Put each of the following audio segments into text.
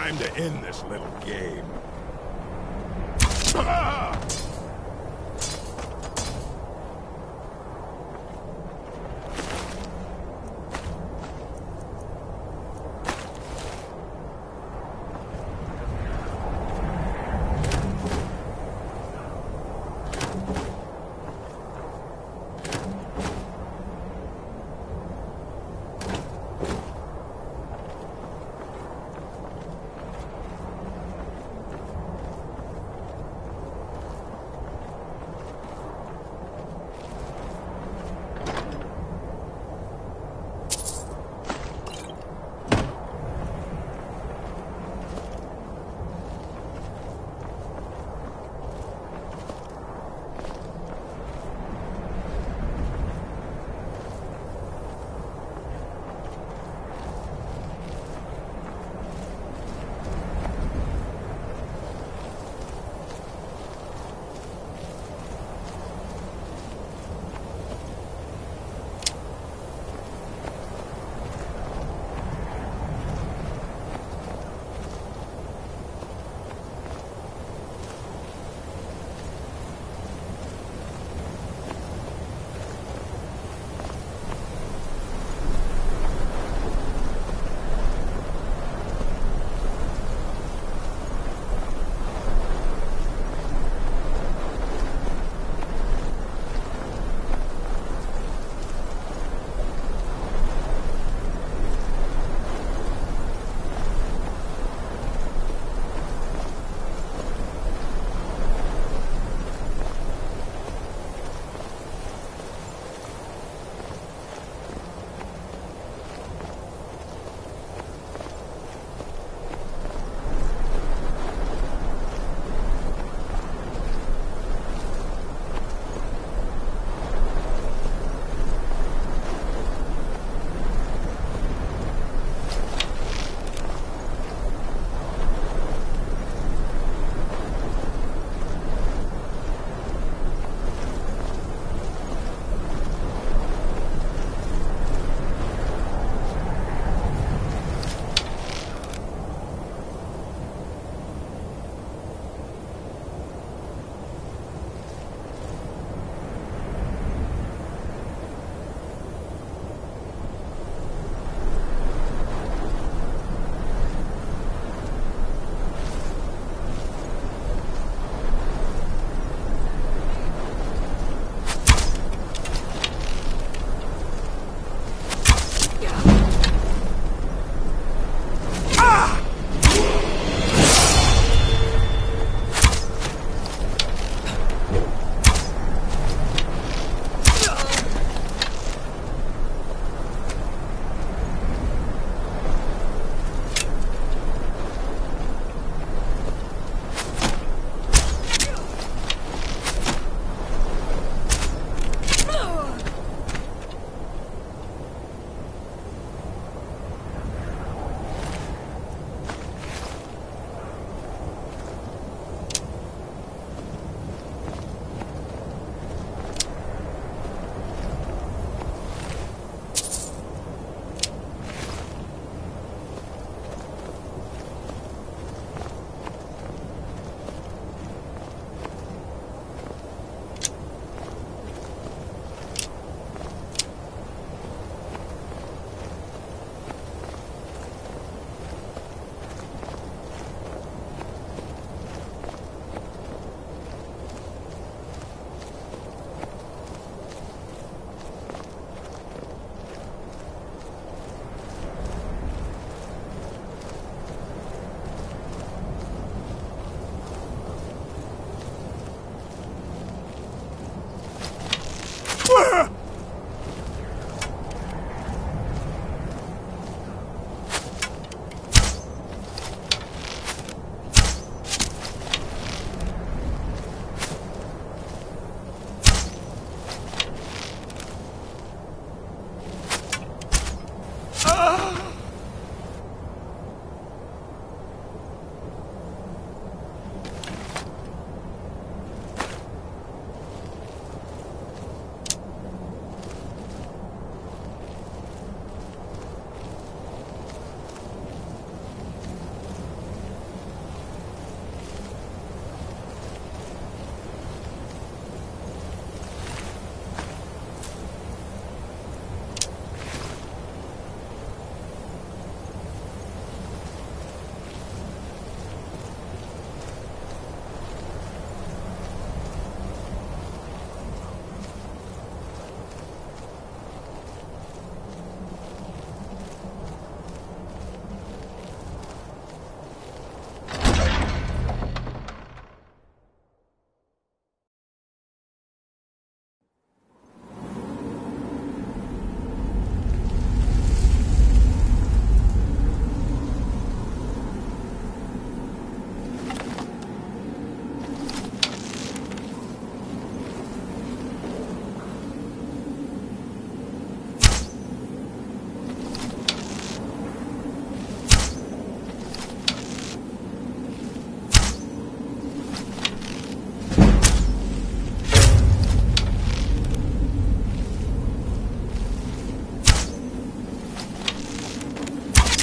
Time to end this little game. Ah!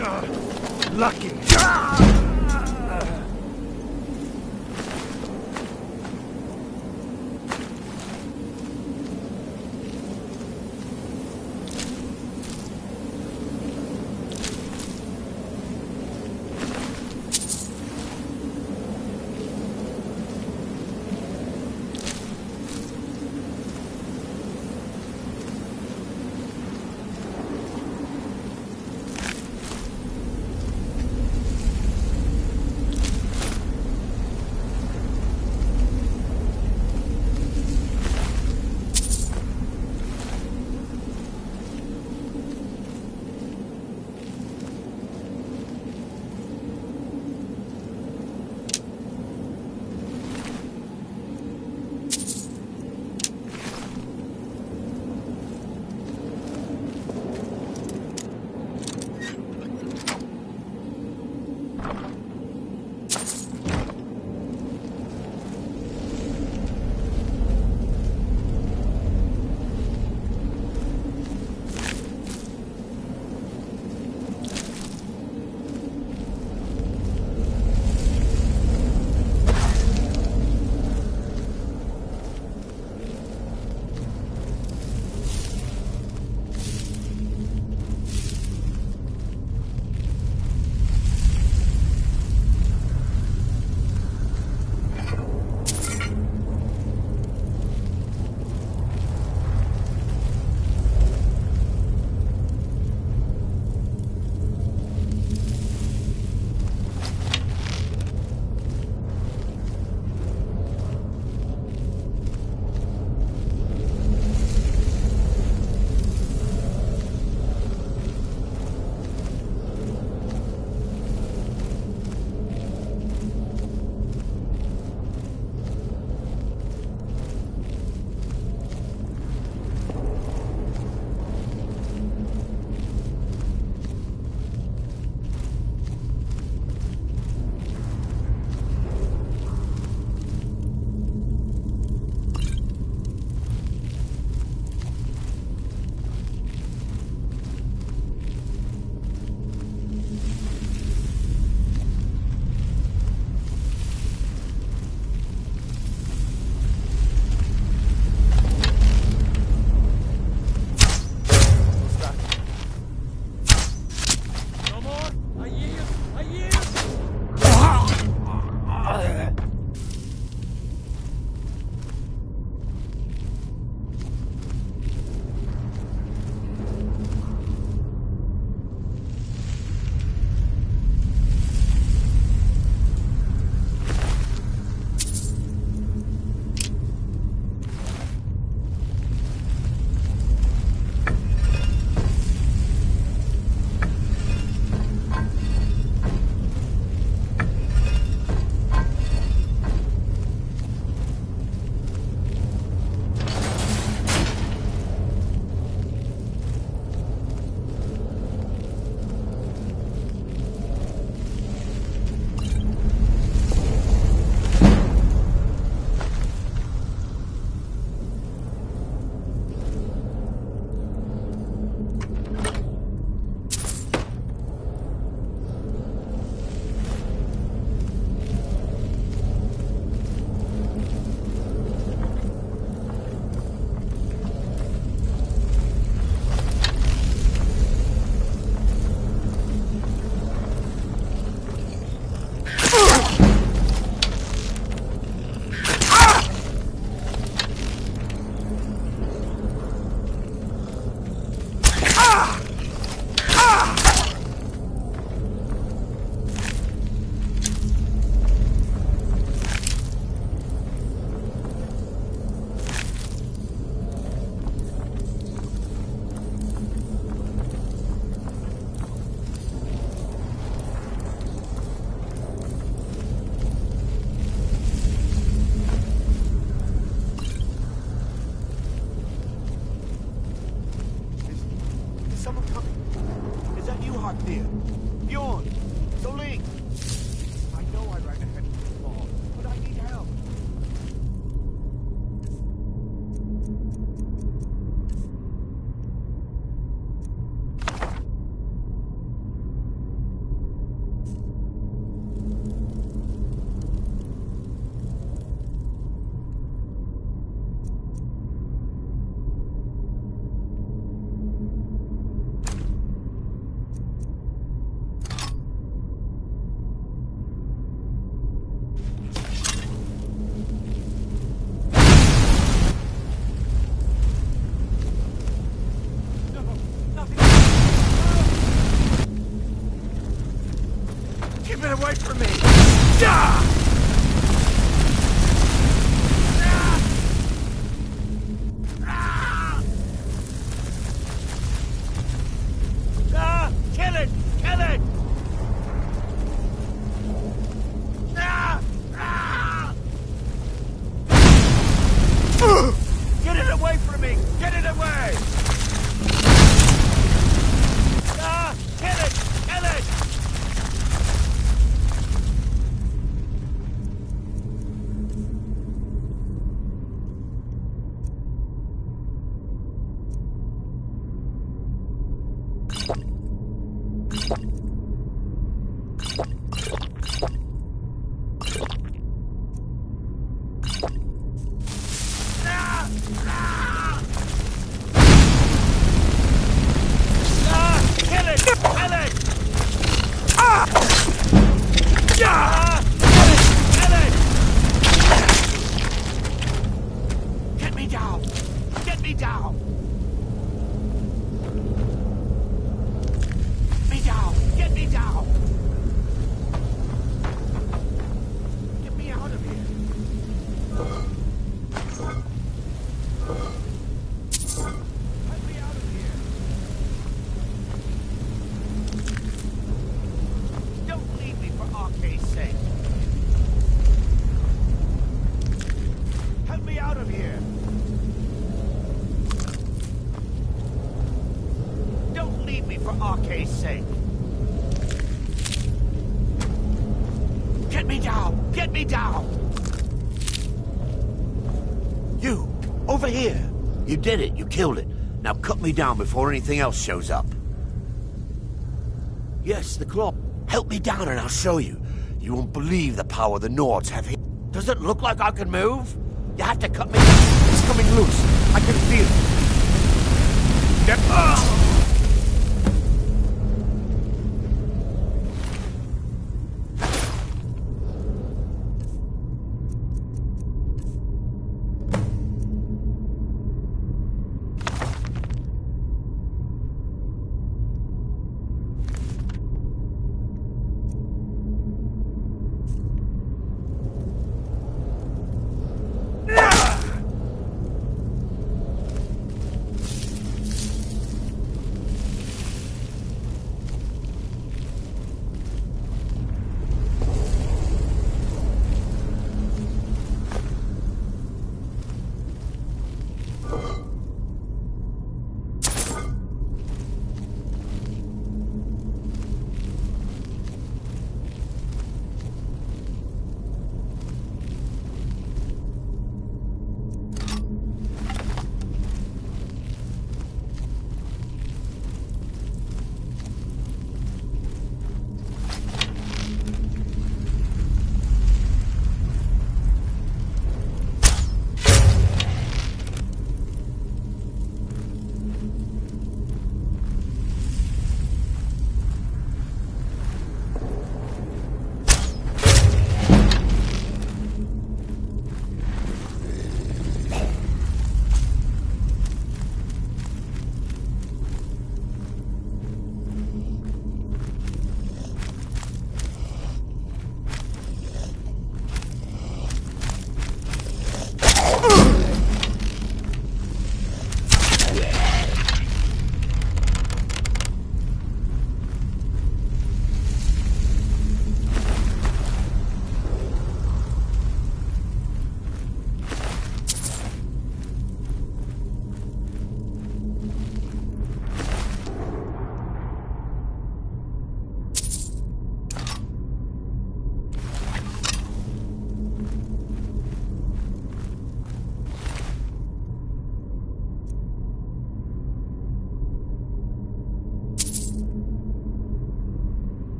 Lucky. Get away from me! Ah! Kill it! Kill it! Get it away from me! Get it away! Kill it! Kill it! Get me down! Get me down! Get me down! Get me out of here! Let me out of here! Don't leave me for Arcade's sake! Help me out of here! Don't leave me for Arcade's sake! Get me down! Get me down! You! Over here! You did it. You killed it. Now cut me down before anything else shows up. Yes, the claw. Help me down and I'll show you. You won't believe the power the Nords have here. Does it look like I can move? You have to cut me down. It's coming loose. I can feel it. Get up!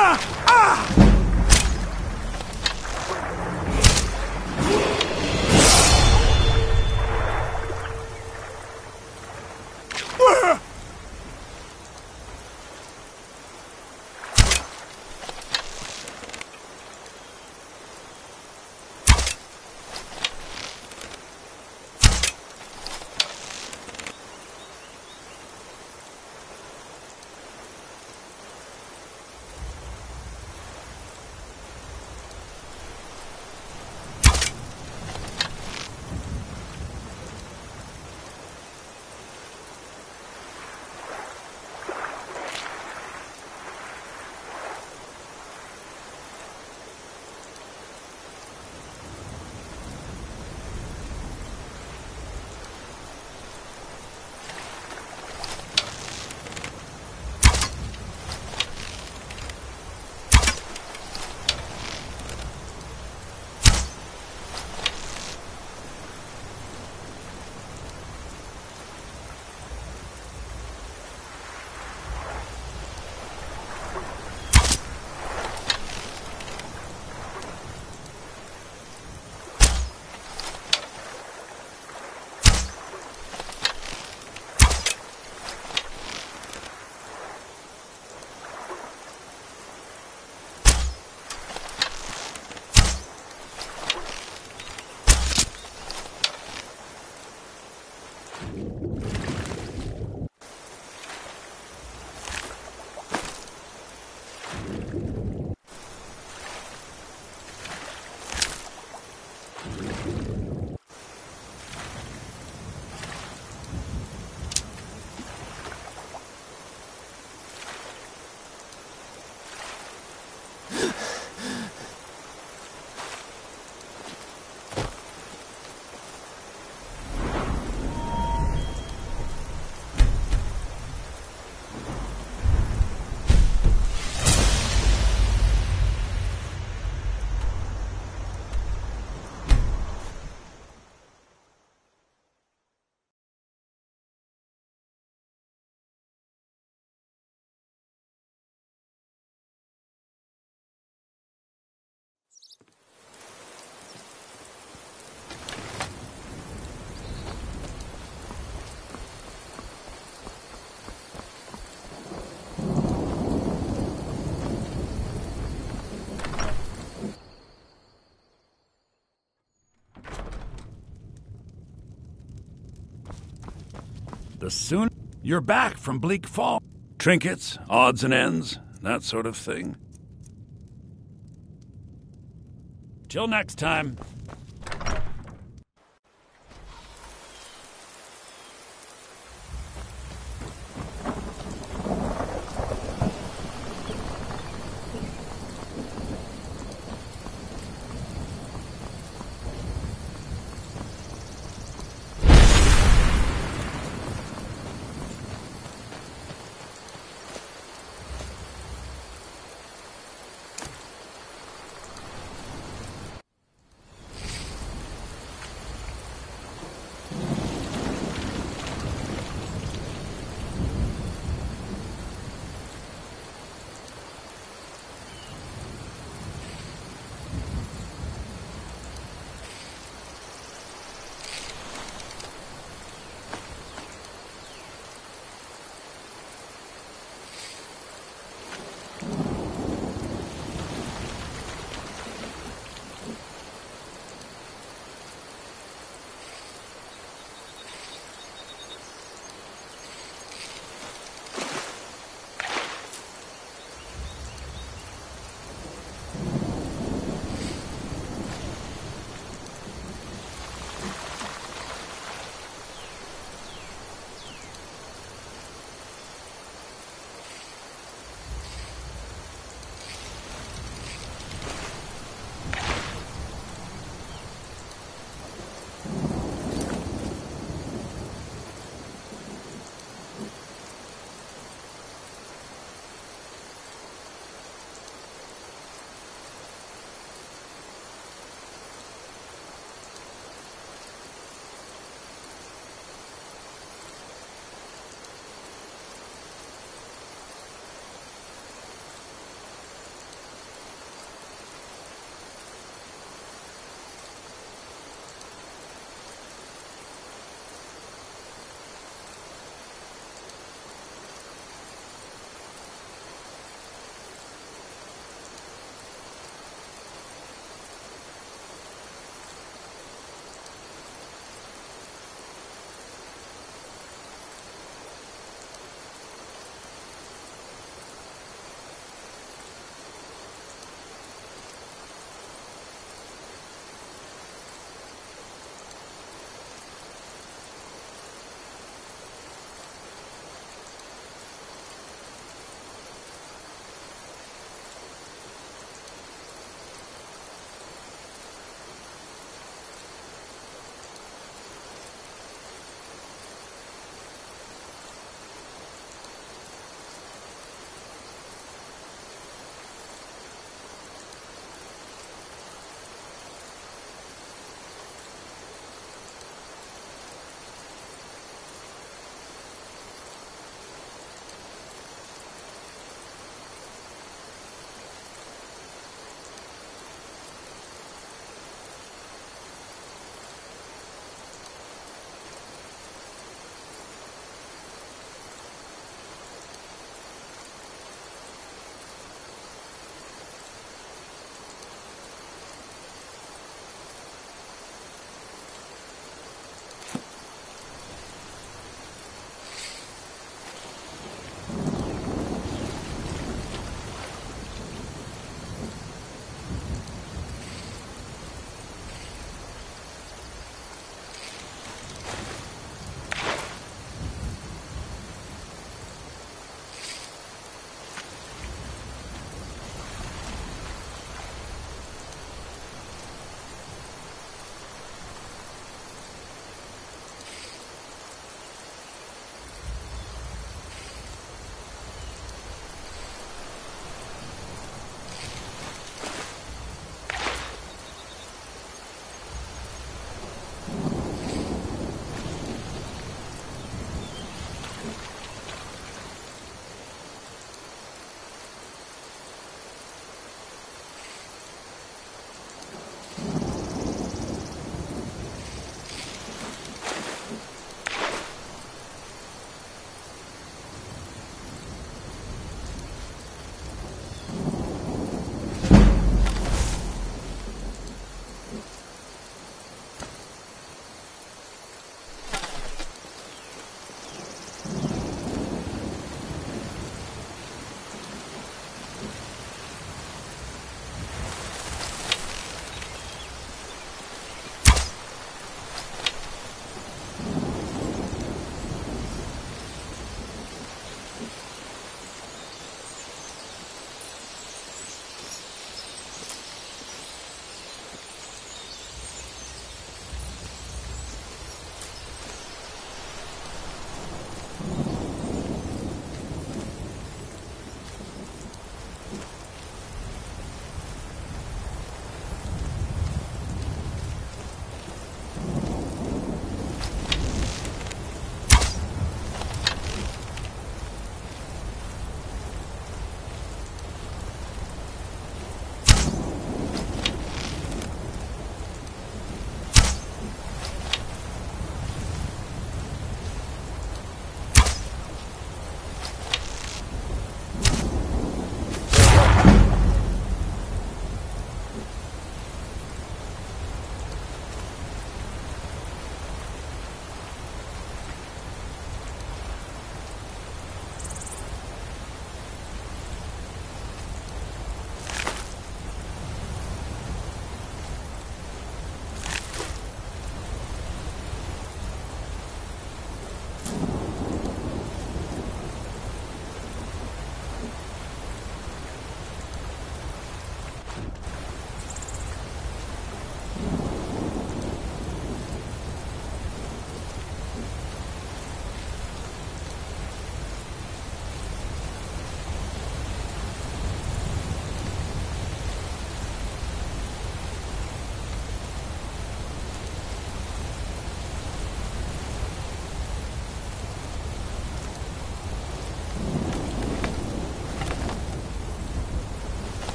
The sooner you're back from Bleak Fall. Trinkets, odds and ends, that sort of thing. Till next time.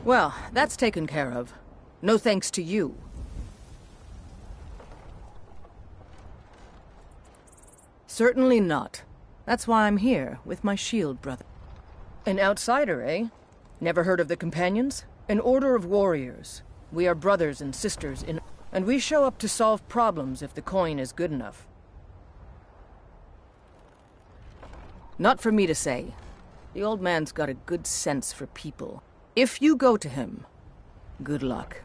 Well, that's taken care of. No thanks to you. Certainly not. That's why I'm here, with my shield brother. An outsider, eh? Never heard of the Companions? An order of warriors. We are brothers and sisters in... And we show up to solve problems if the coin is good enough. Not for me to say. The old man's got a good sense for people. If you go to him, good luck.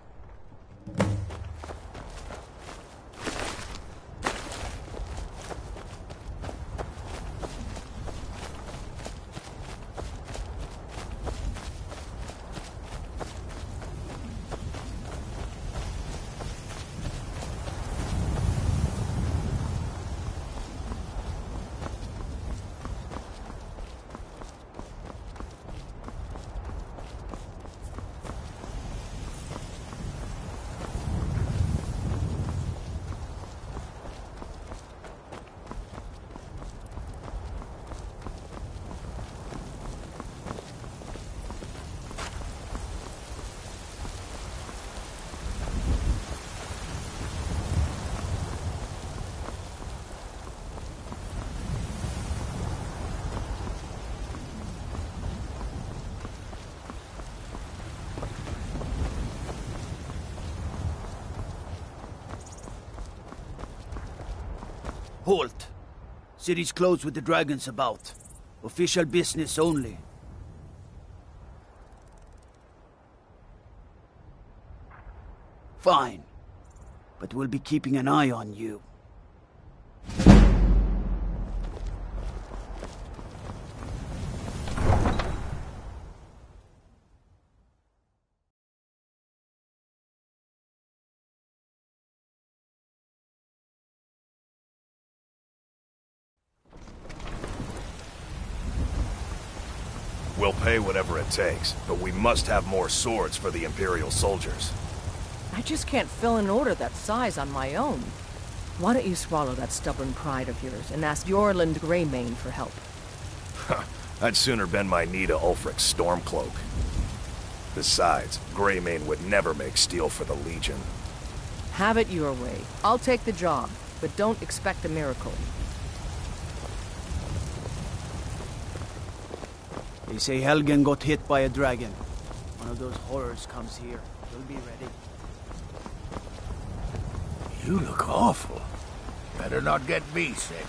Halt! City's closed with the dragons about. Official business only. Fine. But we'll be keeping an eye on you. We'll pay whatever it takes, but we must have more swords for the Imperial soldiers. I just can't fill an order that size on my own. Why don't you swallow that stubborn pride of yours and ask Yorland Greymane for help? I'd sooner bend my knee to Ulfric's Stormcloak. Besides, Greymane would never make steel for the Legion. Have it your way. I'll take the job, but don't expect a miracle. They say Helgen got hit by a dragon. One of those horrors comes here. We'll be ready. You look awful. Better not get me sick.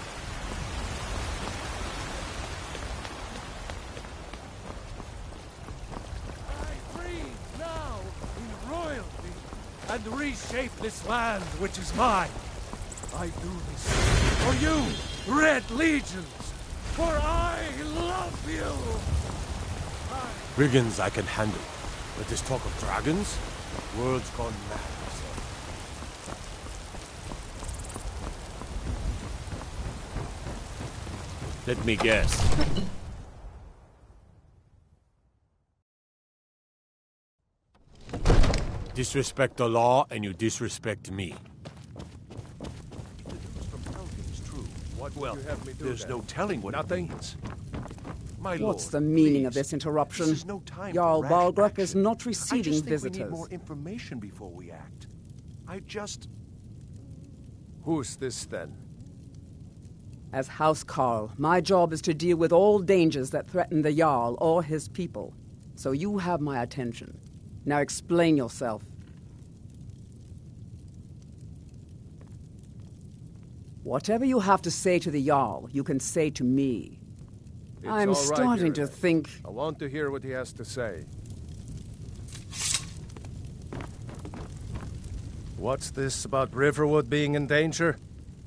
I breathe now in royalty and reshape this land which is mine. I do this for you, Red Legions, for I love you! Brigands I can handle, but this talk of dragons? World's gone mad, sir. Let me guess. Disrespect the law, and you disrespect me. Well, there's no telling what it means. My What's lord, the meaning of please. this interruption? This is no time Jarl for rash Balgruuf is action. not receiving I just think visitors. we need more information before we act. Who's this then? As House Carl, my job is to deal with all dangers that threaten the Jarl or his people. So you have my attention. Now explain yourself. Whatever you have to say to the Jarl, you can say to me. I'm all right, starting to Irileth. think... I want to hear what he has to say. What's this about Riverwood being in danger?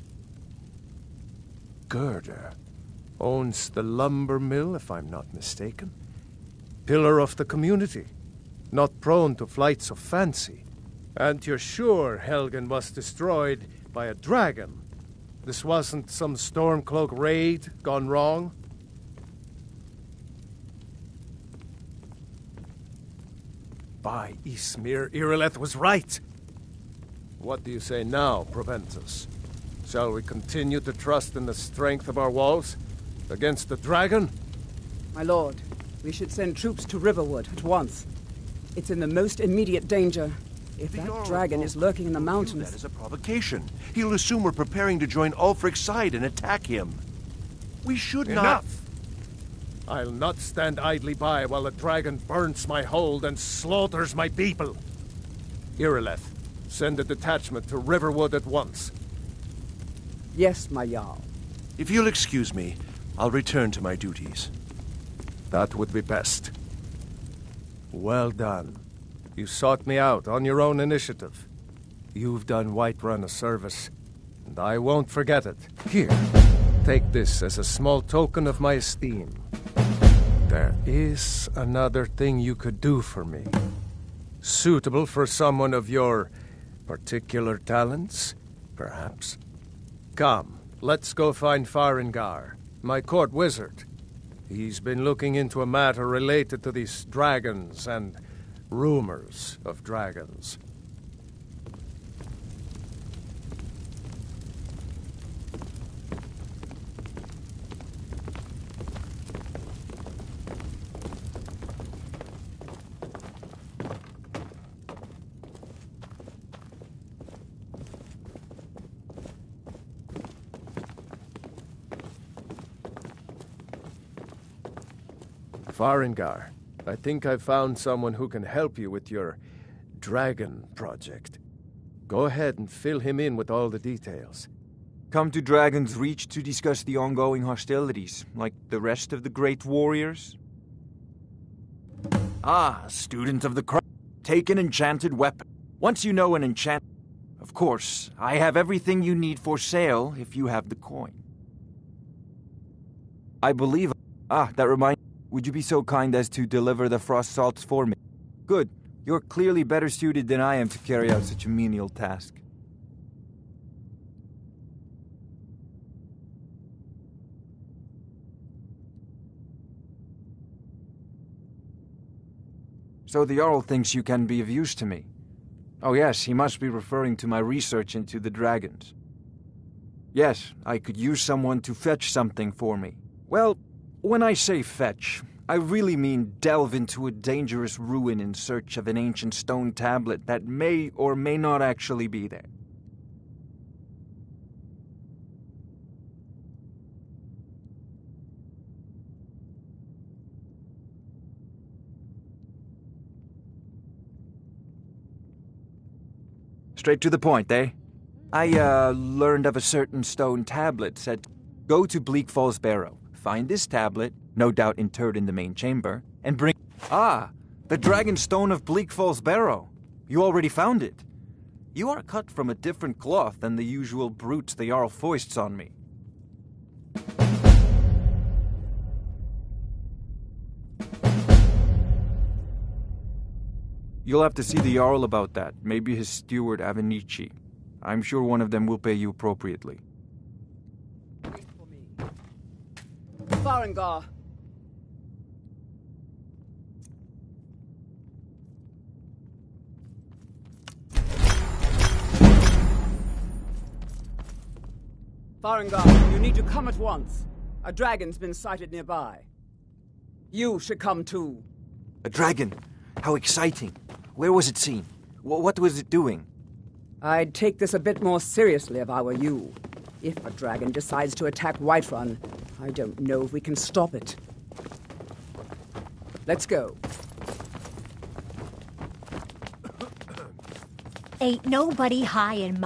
Gerda owns the lumber mill, if I'm not mistaken. Pillar of the community, not prone to flights of fancy. And you're sure Helgen was destroyed by a dragon? This wasn't some Stormcloak raid gone wrong? By Ysmir, Irileth was right. What do you say now, Proventus? Shall we continue to trust in the strength of our walls against the dragon? My lord, we should send troops to Riverwood at once. It's in the most immediate danger. If that dragon is lurking in the mountains... That is a provocation. He'll assume we're preparing to join Ulfric's side and attack him. We should not... Enough! I'll not stand idly by while the dragon burns my hold and slaughters my people. Irileth, send a detachment to Riverwood at once. Yes, my Jarl. If you'll excuse me, I'll return to my duties. That would be best. Well done. You sought me out on your own initiative. You've done Whiterun a service, and I won't forget it. Here, take this as a small token of my esteem. There is another thing you could do for me. Suitable for someone of your particular talents, perhaps. Come, let's go find Farengar, my court wizard. He's been looking into a matter related to these dragons and rumors of dragons. Farengar, I think I've found someone who can help you with your dragon project. Go ahead and fill him in with all the details. Come to Dragon's Reach to discuss the ongoing hostilities, like the rest of the great warriors? Ah, student of the crown. Take an enchanted weapon. Once you know an enchant... Of course, I have everything you need for sale if you have the coin. I believe... Ah, that reminds... Would you be so kind as to deliver the frost salts for me? Good. You're clearly better suited than I am to carry out such a menial task. So the Jarl thinks you can be of use to me. Oh yes, he must be referring to my research into the dragons. Yes, I could use someone to fetch something for me. Well, when I say fetch, I really mean delve into a dangerous ruin in search of an ancient stone tablet that may or may not actually be there. Straight to the point, eh? I, learned of a certain stone tablet said, go to Bleak Falls Barrow, find this tablet, no doubt interred in the main chamber, and bring... Ah, the Dragon Stone of Bleak Falls Barrow. You already found it. You are cut from a different cloth than the usual brutes the Jarl foists on me. You'll have to see the Jarl about that, maybe his steward Avenici. I'm sure one of them will pay you appropriately. Wait for me. Farengar. Farengar, you need to come at once. A dragon's been sighted nearby. You should come too. A dragon? How exciting. Where was it seen? What was it doing? I'd take this a bit more seriously if I were you. If a dragon decides to attack Whiterun, I don't know if we can stop it. Let's go. Ain't nobody high in my...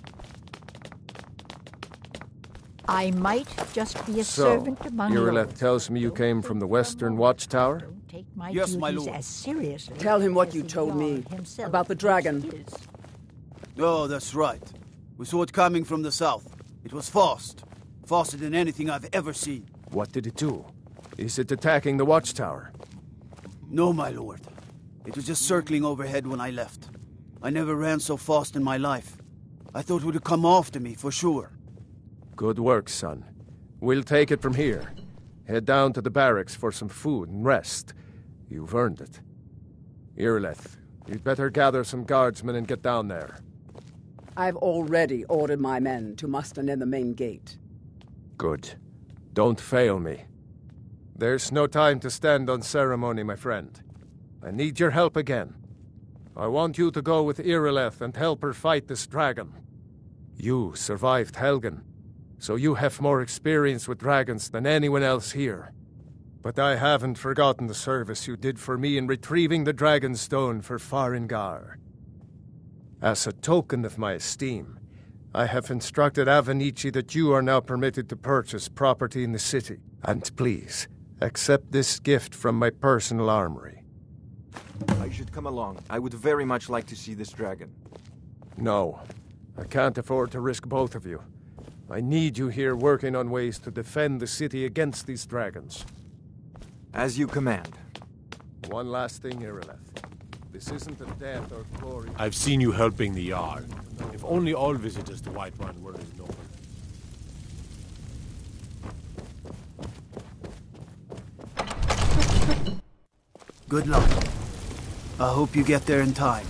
I might just be a servant among you. Irileth tells me you came from the Western Watchtower? Take my Yes, my duties lord. as seriously. Tell him what as you the told Jarl me himself about the dragon. is. Oh, that's right. We saw it coming from the south. It was fast. Faster than anything I've ever seen. What did it do? Is it attacking the Watchtower? No, my lord. It was just circling overhead when I left. I never ran so fast in my life. I thought it would come after me, for sure. Good work, son. We'll take it from here. Head down to the barracks for some food and rest. You've earned it. Irileth, you'd better gather some guardsmen and get down there. I've already ordered my men to muster near the main gate. Good. Don't fail me. There's no time to stand on ceremony, my friend. I need your help again. I want you to go with Irileth and help her fight this dragon. You survived Helgen, so you have more experience with dragons than anyone else here. But I haven't forgotten the service you did for me in retrieving the Dragon Stone for Farengar. As a token of my esteem, I have instructed Avenici that you are now permitted to purchase property in the city. And please, accept this gift from my personal armory. I should come along. I would very much like to see this dragon. No, I can't afford to risk both of you. I need you here working on ways to defend the city against these dragons. As you command. One last thing, Irileth. This isn't a death or glory. I've seen you helping the Jarl. If only all visitors to Whiterun were as noble. Good luck. I hope you get there in time.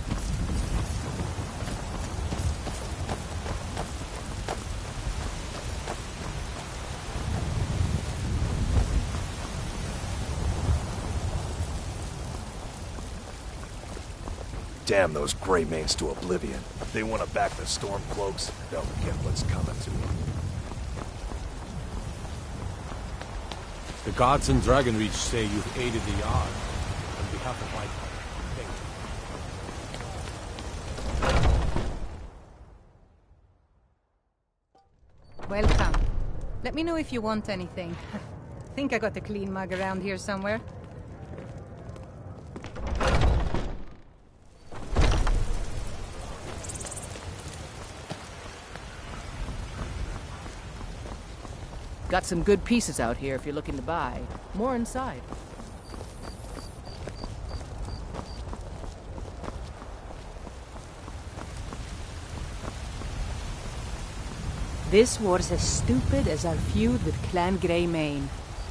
Damn those Greymanes to oblivion. They want to back the Stormcloaks. They'll get what's coming to them. The gods in Dragonreach say you've aided the Jarl on behalf of Whiterun. Thank you. Welcome. Let me know if you want anything. Think I got a clean mug around here somewhere. Got some good pieces out here if you're looking to buy. More inside. This war's as stupid as our feud with Clan Greymane.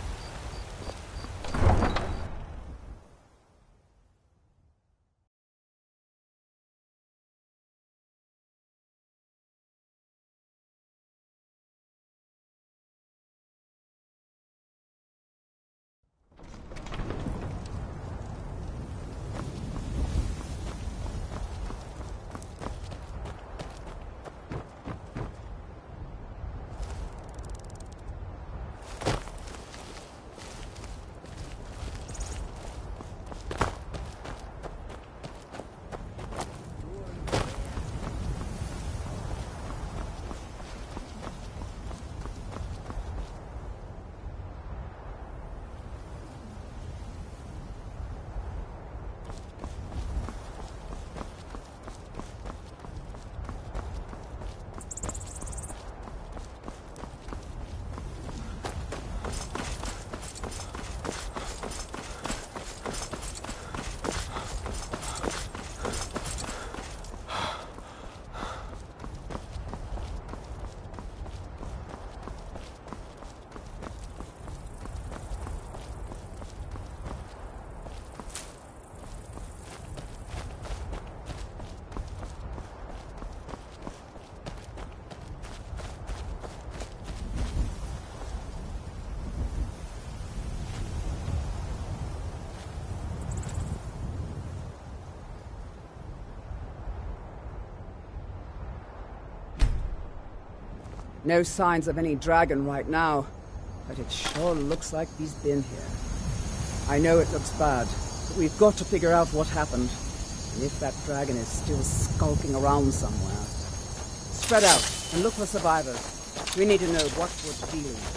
No signs of any dragon right now, but it sure looks like he's been here. I know it looks bad, but we've got to figure out what happened, and if that dragon is still skulking around somewhere. Spread out and look for survivors. We need to know what we're dealing with.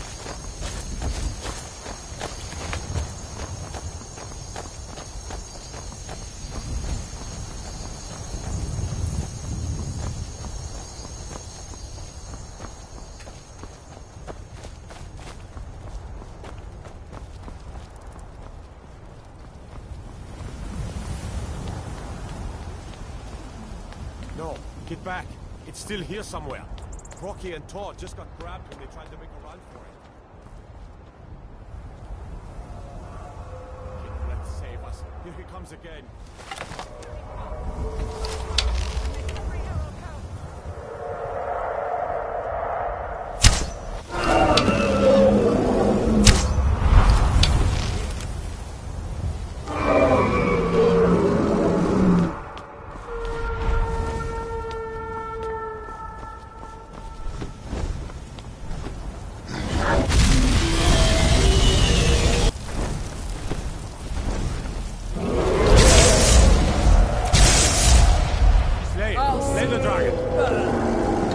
No, get back. It's still here somewhere. Rocky and Todd just got grabbed when they tried to make a run for it. Kid, let's save us. Here he comes again. Slay the dragon.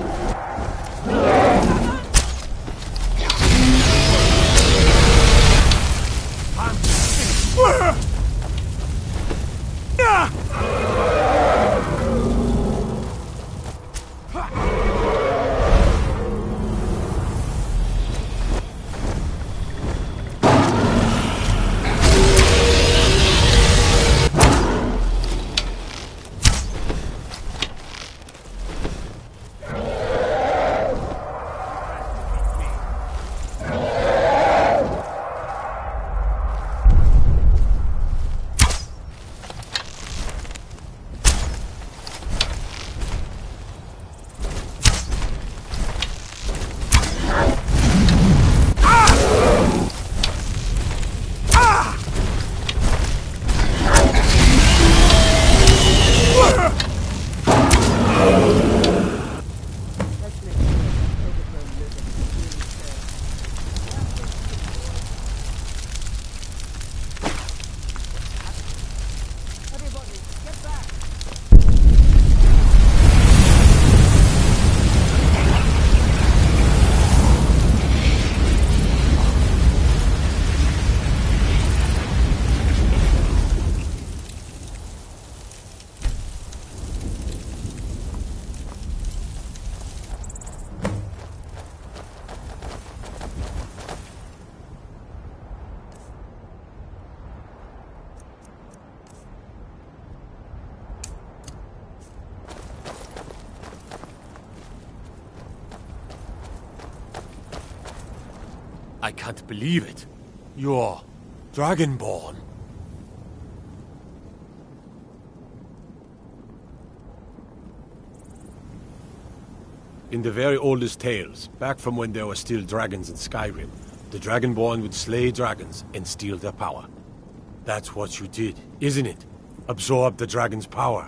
I can't believe it. You're Dragonborn. In the very oldest tales, back from when there were still dragons in Skyrim, the Dragonborn would slay dragons and steal their power. That's what you did, isn't it? Absorb the dragon's power.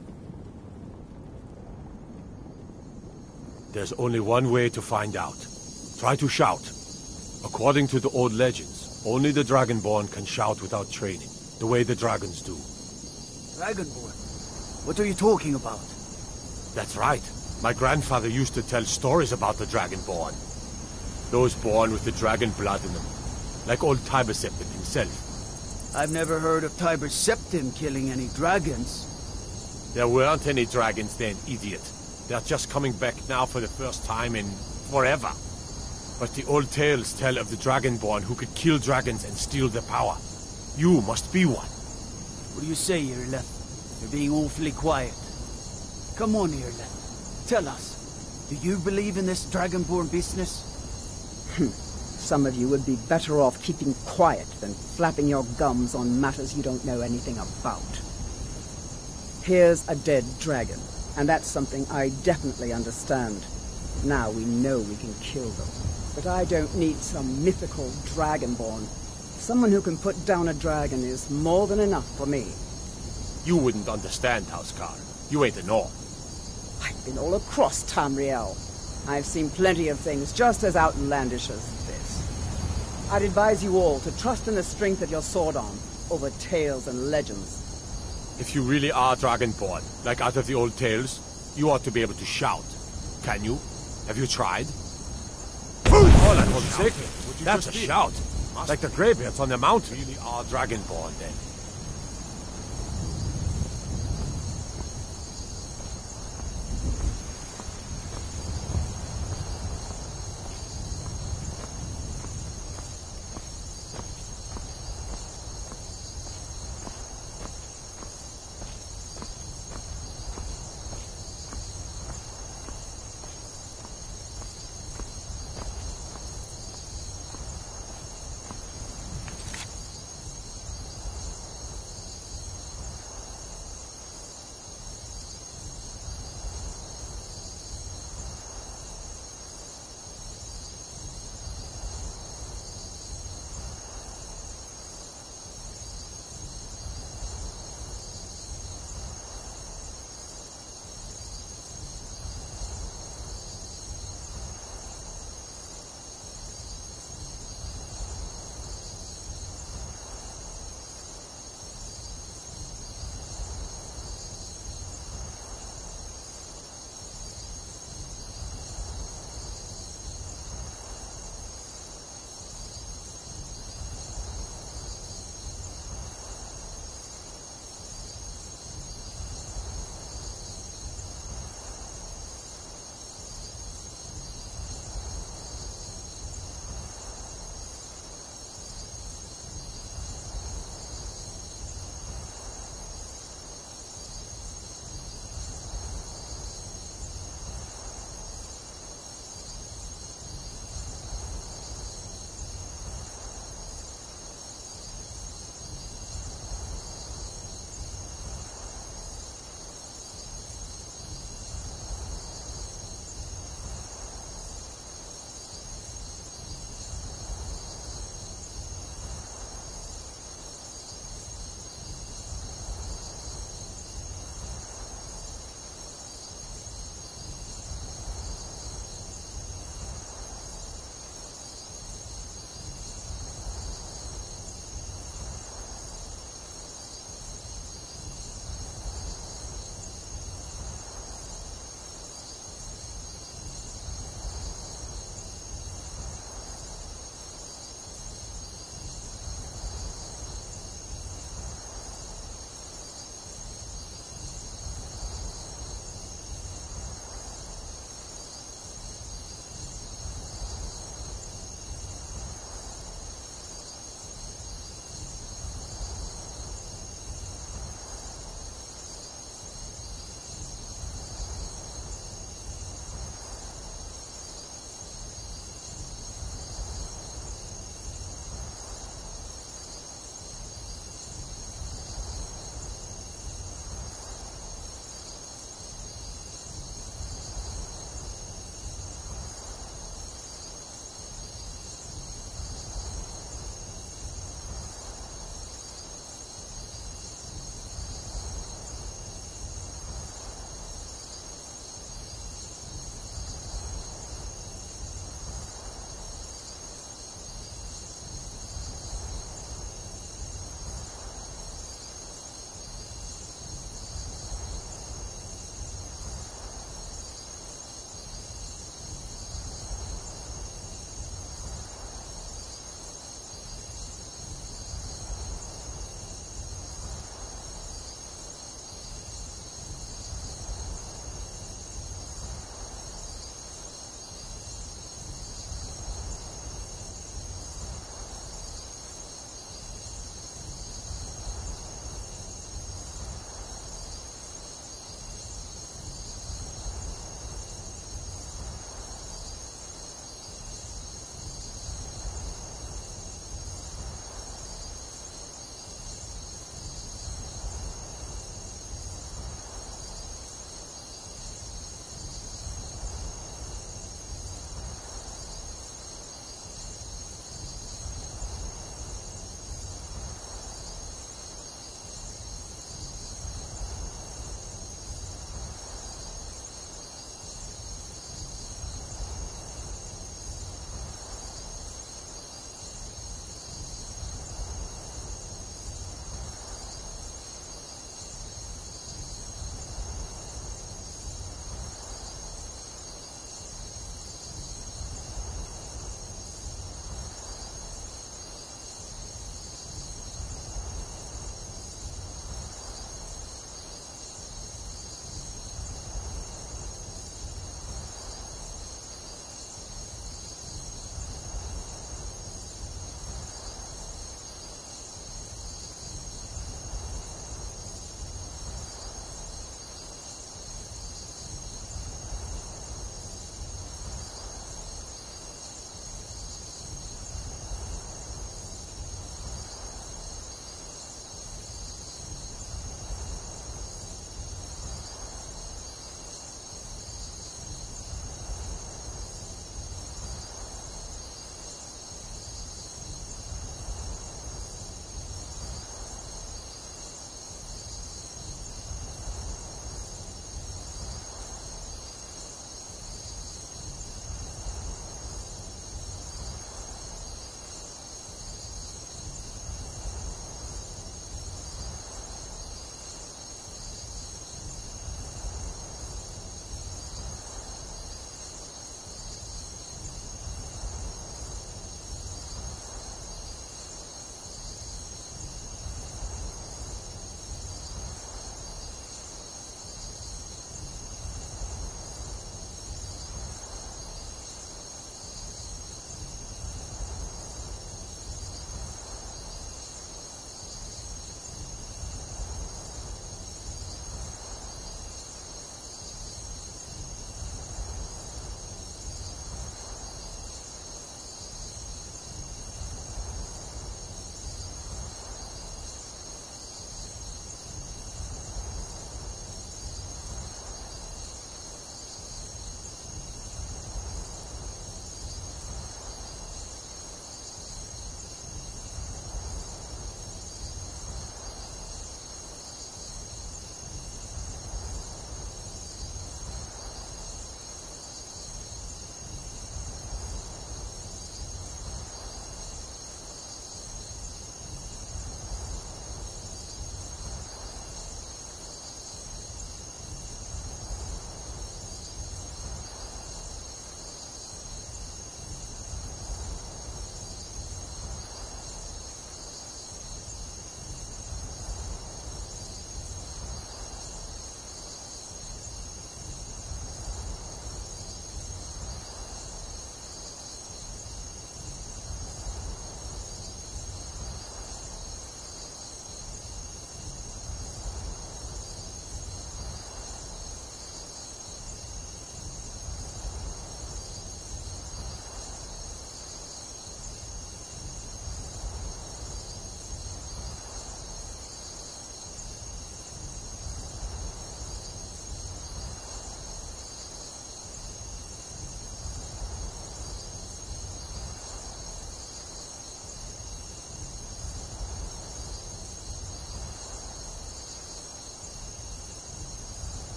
There's only one way to find out. Try to shout. According to the old legends, only the Dragonborn can shout without training, the way the dragons do. Dragonborn? What are you talking about? That's right. My grandfather used to tell stories about the Dragonborn. Those born with the dragon blood in them, like old Tiber Septim himself. I've never heard of Tiber Septim killing any dragons. There weren't any dragons then, idiot. They're just coming back now for the first time in forever. But the old tales tell of the Dragonborn who could kill dragons and steal their power. You must be one. What do you say, Irleth? You're being awfully quiet. Come on, Irleth. Tell us. Do you believe in this Dragonborn business? Some of you would be better off keeping quiet than flapping your gums on matters you don't know anything about. Here's a dead dragon, and that's something I definitely understand. Now we know we can kill them. But I don't need some mythical Dragonborn. Someone who can put down a dragon is more than enough for me. You wouldn't understand, Housecar. You ain't a Nord. I've been all across Tamriel. I've seen plenty of things just as outlandish as this. I'd advise you all to trust in the strength of your sword arm over tales and legends. If you really are Dragonborn, like out of the old tales, you ought to be able to shout. Can you? Have you tried? Hold on, sake. That's a shout. Like the greybeards on the mountain. Really are Dragonborn, then.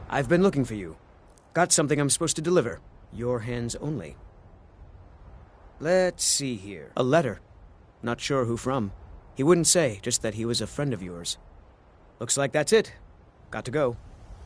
I've been looking for you. Got something I'm supposed to deliver. Your hands only. Let's see here. A letter. Not sure who from. He wouldn't say, just that he was a friend of yours. Looks like that's it. Got to go.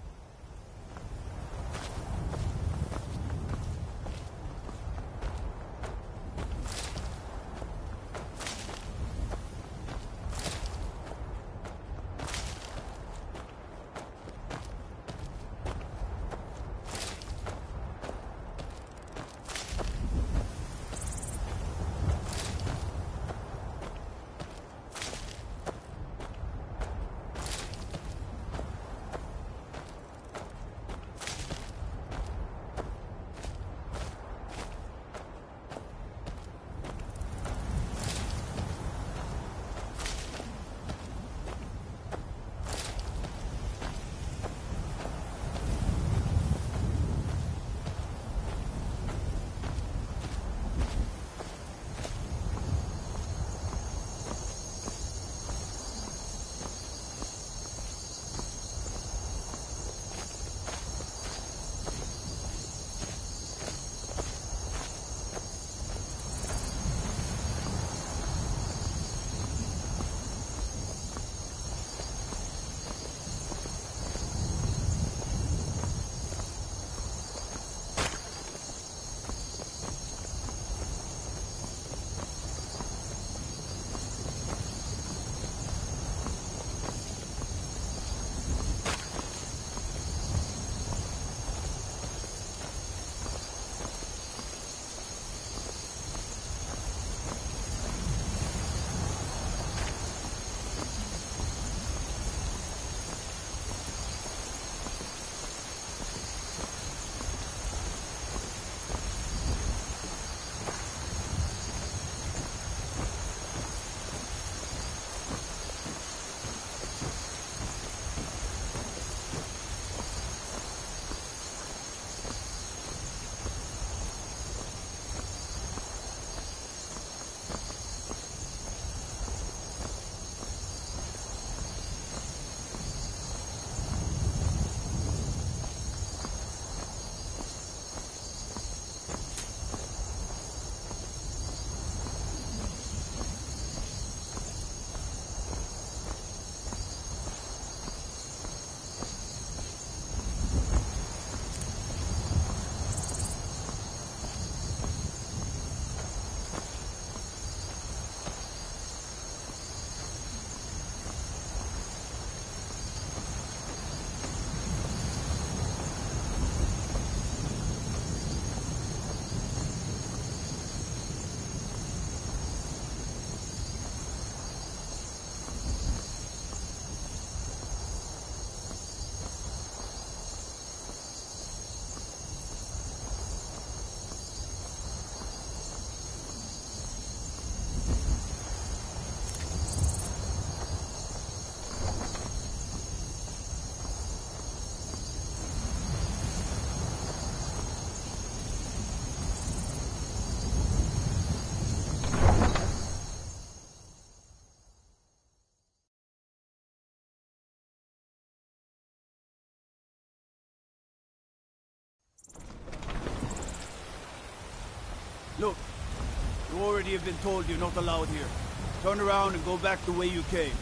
Look, you already have been told you're not allowed here. Turn around and go back the way you came.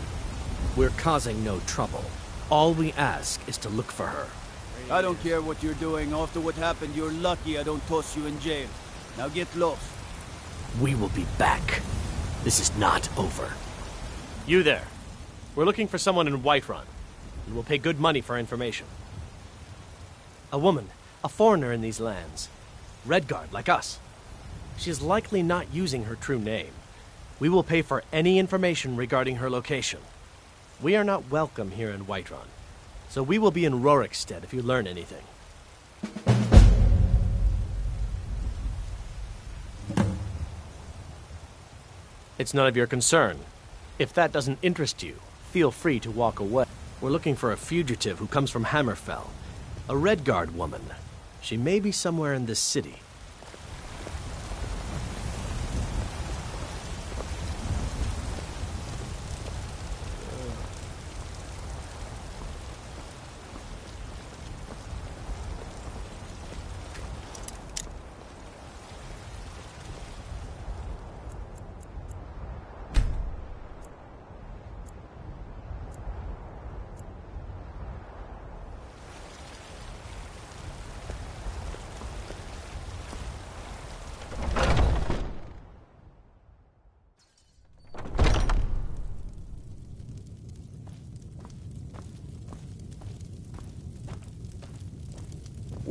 We're causing no trouble. All we ask is to look for her. I don't care what you're doing. After what happened, you're lucky I don't toss you in jail. Now get lost. We will be back. This is not over. You there. We're looking for someone in Whiterun. We will pay good money for information. A woman, a foreigner in these lands. Redguard, like us. She is likely not using her true name. We will pay for any information regarding her location. We are not welcome here in Whiterun, so we will be in Rorikstead if you learn anything. It's none of your concern. If that doesn't interest you, feel free to walk away. We're looking for a fugitive who comes from Hammerfell. A Redguard woman. She may be somewhere in this city.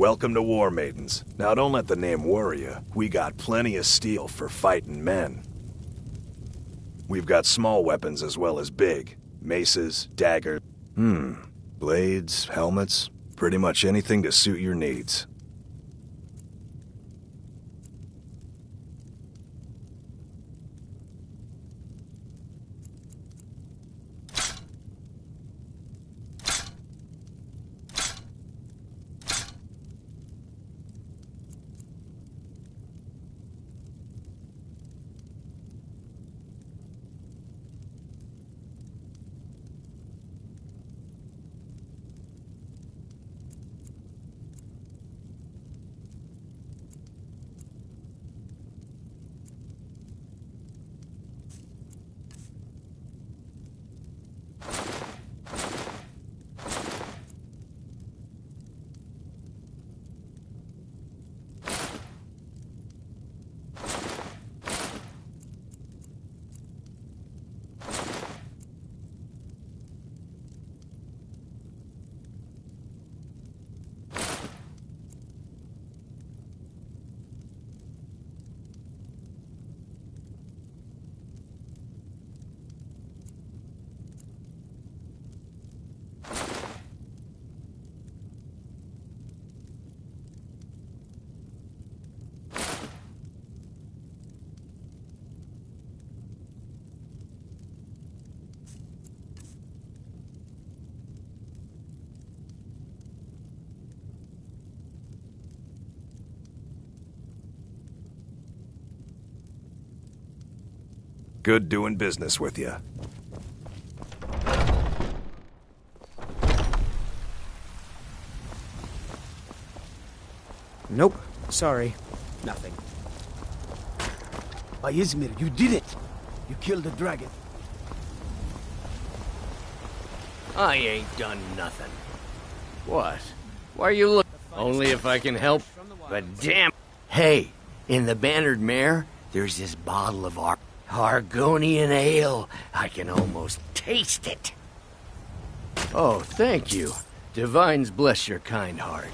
Welcome to War Maidens. Now don't let the name worry you. We got plenty of steel for fighting men. We've got small weapons as well as big. Maces, daggers. Blades, helmets. Pretty much anything to suit your needs. Good doing business with you. Nope. Sorry. Nothing. Izmir, you did it! You killed the dragon. I ain't done nothing. What? Why are you looking? Only if I can help. But damn. Hey, in the Bannered Mare, there's this bottle of Argonian ale. I can almost taste it. Oh, thank you. Divines bless your kind heart.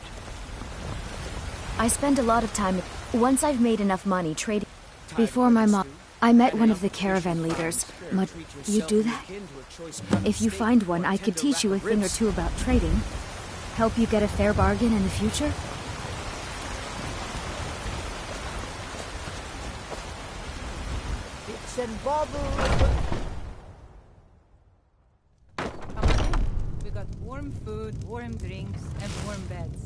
I spend a lot of time. Once I've made enough money trading. Before my mom, I met one of the caravan leaders. You do that? If you find one, I could teach you a thing or two about trading. Help you get a fair bargain in the future? And bubbles. Come on in. We got warm food, warm drinks, and warm beds.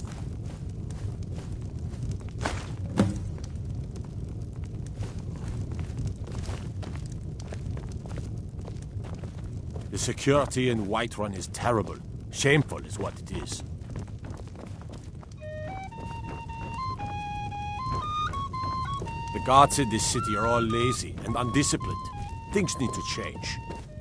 The security in Whiterun is terrible. Shameful is what it is. The guards in this city are all lazy and undisciplined. Things need to change.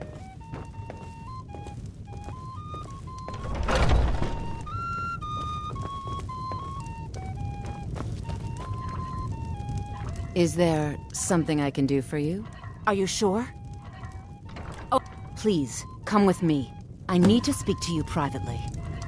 Is there something I can do for you? Are you sure? Oh, please, come with me. I need to speak to you privately.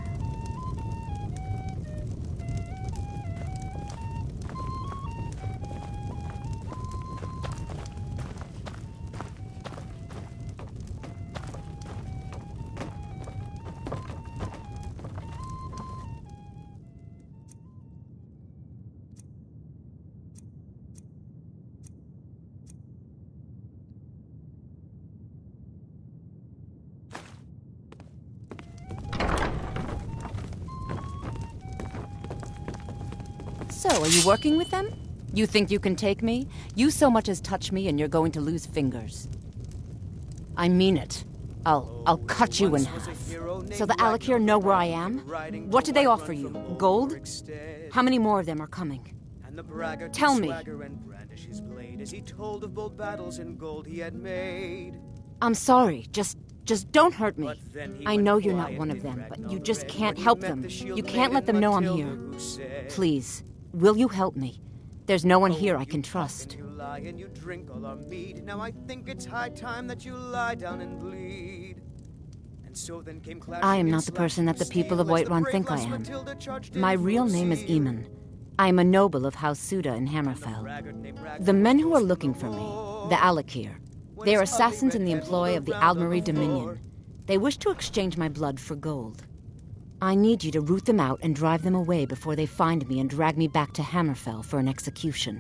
So, are you working with them? You think you can take me? You so much as touch me and you're going to lose fingers. I mean it. I'll cut you in half. So the Alakir know where I am? What do they offer you? Gold? How many more of them are coming? Tell me. As he told of bold battles in gold he had made. I'm sorry. Just don't hurt me. I know you're not one of them, but you just can't help them. You can't let them know I'm here. Please, will you help me? There's no one here I can trust. You lie and you drink all our mead. Now I think it's high time that you lie down and bleed. And I am not the person that the people of Whiterun think I am. My real name is Eamon. I am a noble of House Suda in Hammerfell. The men who are looking for me, the Alakir, they are assassins in the employ of the Aldmeri Dominion. They wish to exchange my blood for gold. I need you to root them out and drive them away before they find me and drag me back to Hammerfell for an execution.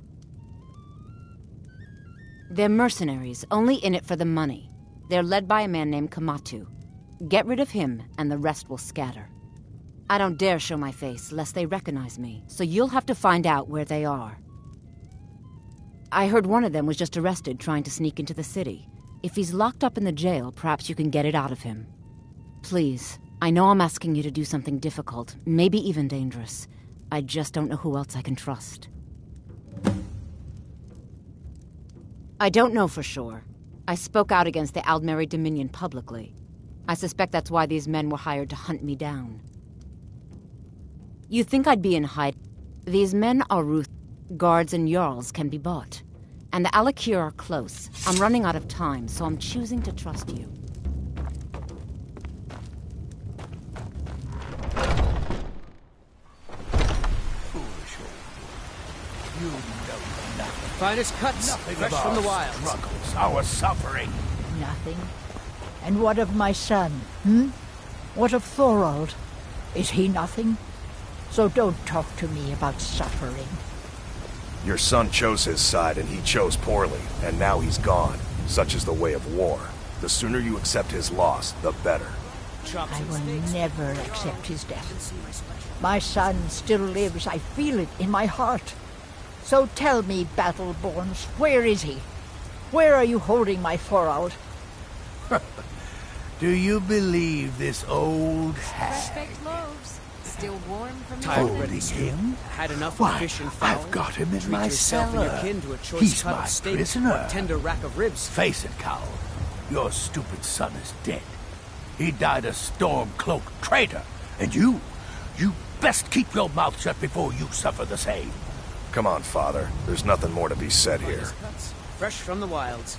They're mercenaries, only in it for the money. They're led by a man named Kamatu. Get rid of him, and the rest will scatter. I don't dare show my face, lest they recognize me, so you'll have to find out where they are. I heard one of them was just arrested trying to sneak into the city. If he's locked up in the jail, perhaps you can get it out of him. Please, I know I'm asking you to do something difficult, maybe even dangerous. I just don't know who else I can trust. I don't know for sure. I spoke out against the Aldmeri Dominion publicly. I suspect that's why these men were hired to hunt me down. You think I'd be in hiding? These men are guards and Jarls can be bought. And the Alakir are close. I'm running out of time, so I'm choosing to trust you. You know nothing. Finest cuts, Nothing fresh of from the our wild. struggles, our suffering. Nothing. And what of my son, What of Thorald? Is he nothing? So don't talk to me about suffering. Your son chose his side, and he chose poorly, and now he's gone. Such is the way of war. The sooner you accept his loss, the better. I will never accept his death. My son still lives. I feel it in my heart. So tell me, Battleborns, where is he? Where are you holding my Thorald? Do you believe this old hag? Fresh-baked loaves, still warm from the Holding oven. him? Had enough Why, of fish and fowl. I've got him in Treat my yourself cellar. and your kin to a choice He's cut my of steak prisoner. or tender rack of ribs. Face it, Cowl. Your stupid son is dead. He died a storm-cloaked traitor. And you best keep your mouth shut before you suffer the same. Come on, Father. There's nothing more to be said here. Cuts, fresh from the wilds.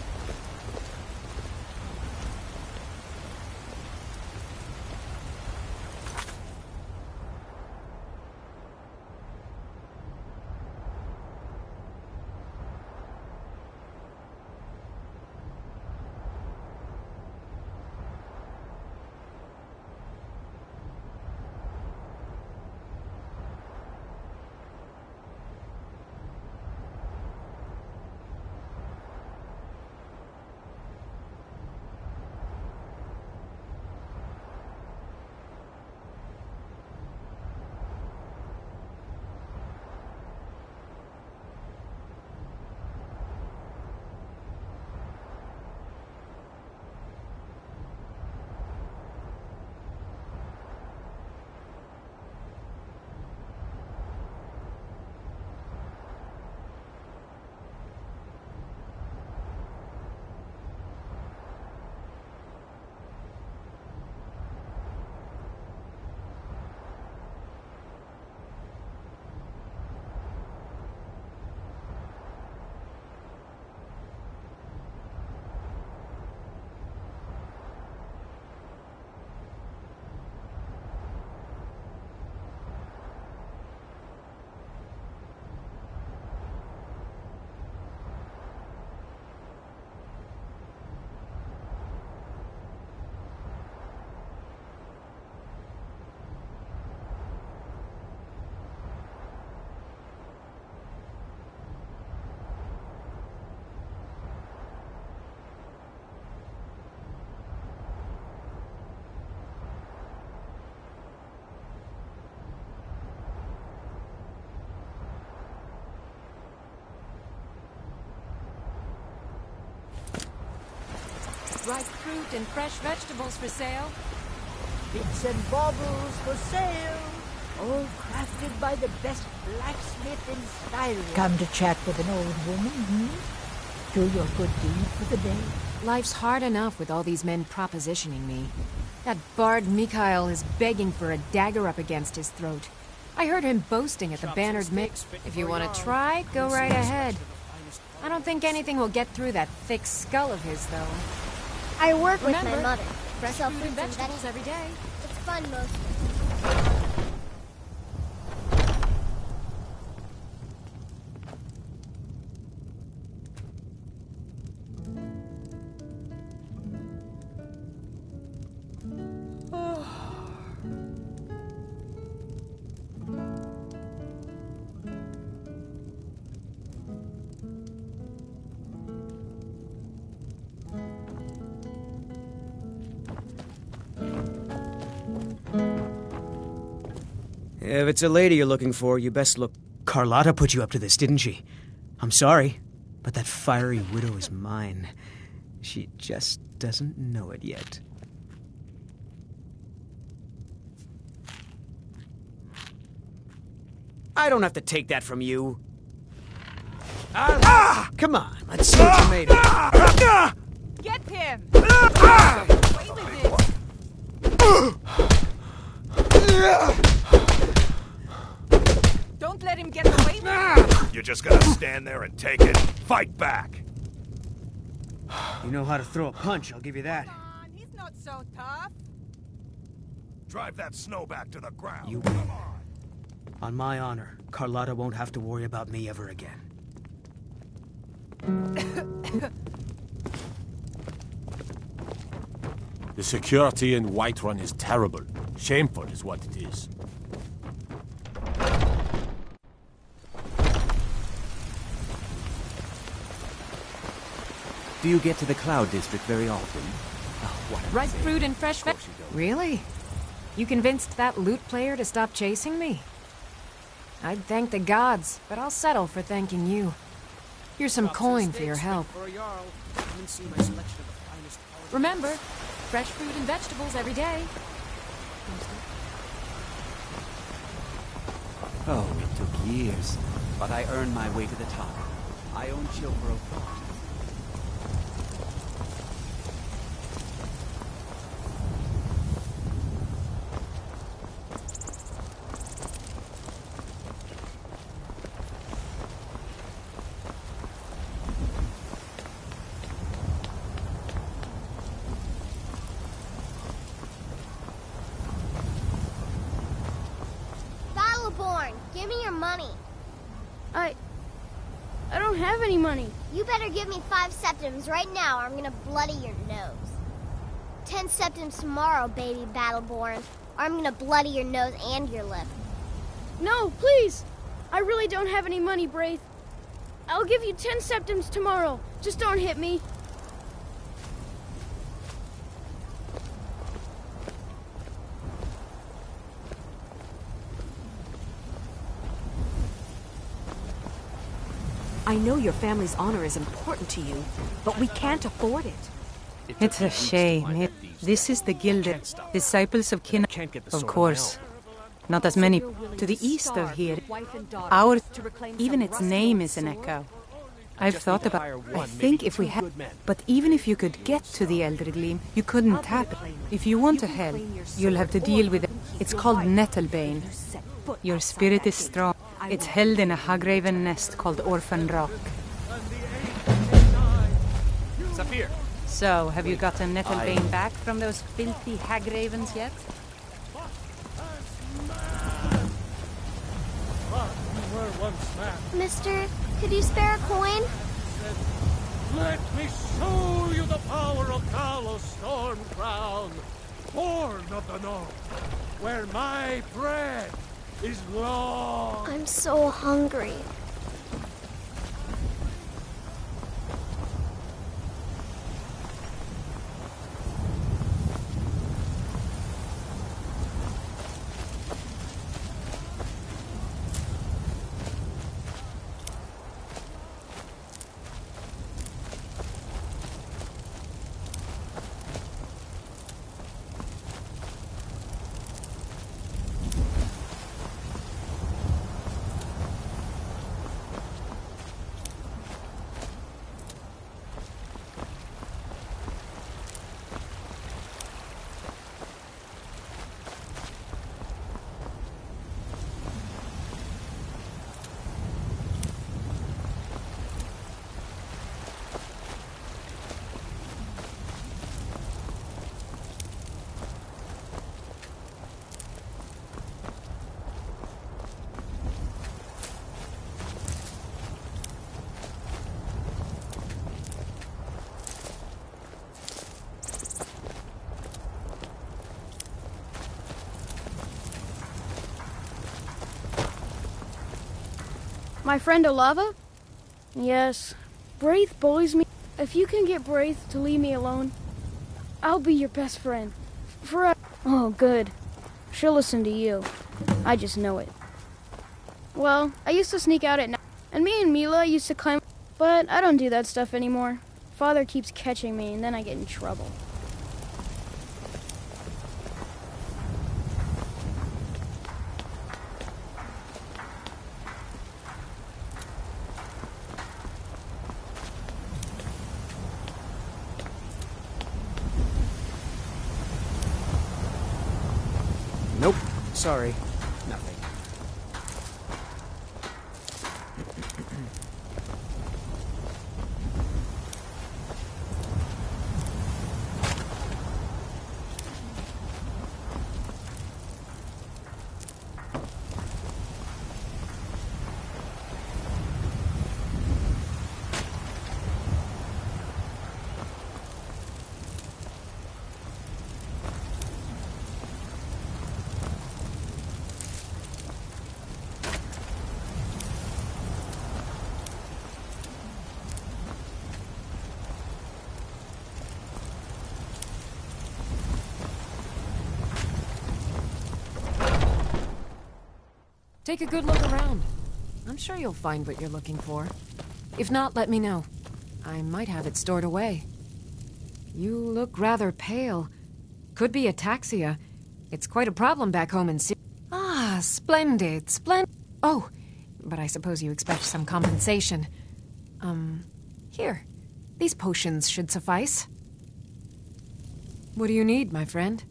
Ripe fruit and fresh vegetables for sale. Bits and baubles for sale. All crafted by the best blacksmith in Skyrim. Come to chat with an old woman, Do your good deed for the day. Life's hard enough with all these men propositioning me. That bard Mikhail is begging for a dagger up against his throat. I heard him boasting at the Bannered Mix. If you want to try, go right ahead. I don't think anything will get through that thick skull of his, though. I work with Remember, my mother. fresh Sell food and vegetables every day. It's fun mostly. If it's a lady you're looking for, you best look. Carlotta put you up to this, didn't she? I'm sorry, but that fiery widow is mine. She just doesn't know it yet. I don't have to take that from you. Come on, let's see what you made of. Get him! Away with it! Don't let him get away with it! You're just gonna stand there and take it? Fight back! You know how to throw a punch, I'll give you that. He's not so tough. Drive that snow back to the ground. You win. On my honor, Carlotta won't have to worry about me ever again. The security in Whiterun is terrible. Shameful is what it is. Do you get to the Cloud District very often? Ripe fruit and fresh veg. Really? You convinced that loot player to stop chasing me? I'd thank the gods, but I'll settle for thanking you. Here's some coin for your help. Remember, fresh fruit and vegetables every day. Oh, it took years, but I earned my way to the top. I own Chilborough Farm. Give me your money. I don't have any money. You better give me 5 septims right now or I'm gonna bloody your nose. 10 septims tomorrow, baby Battleborn, or I'm gonna bloody your nose and your lip. No, please! I really don't have any money, Braith. I'll give you 10 septims tomorrow. Just don't hit me. I know your family's honor is important to you, but we can't afford it. It's a shame. This is the Gilded, disciples of Kin, of course. Not as many to the east of here. Our, even its name is an echo. I've thought about it. I think if we had, but even if you could get to the Elder Gleam, you couldn't tap it. If you want to help, you'll have to deal with it. It's called Nettlebane. Your spirit is strong. It's held in a Hagraven nest called Orphan Rock. Saphir. So, have you gotten Nettlebane back from those filthy Hagravens yet? Mister, could you spare a coin? Let me show you the power of Talos Storm Crown, born of the North, where my bread is long. I'm so hungry. My friend Olava? Yes. Braith bullies me. If you can get Braith to leave me alone, I'll be your best friend. Forever. Oh, good. She'll listen to you. I just know it. Well, I used to sneak out at night, and me and Mila used to climb, but I don't do that stuff anymore. Father keeps catching me, and then I get in trouble. Nope. Sorry. Nothing. Take a good look around. I'm sure you'll find what you're looking for. If not, let me know. I might have it stored away. You look rather pale. Could be ataxia. It's quite a problem back home in Syria. Ah, splendid, splendid. Oh, but I suppose you expect some compensation. Here. These potions should suffice. What do you need, my friend?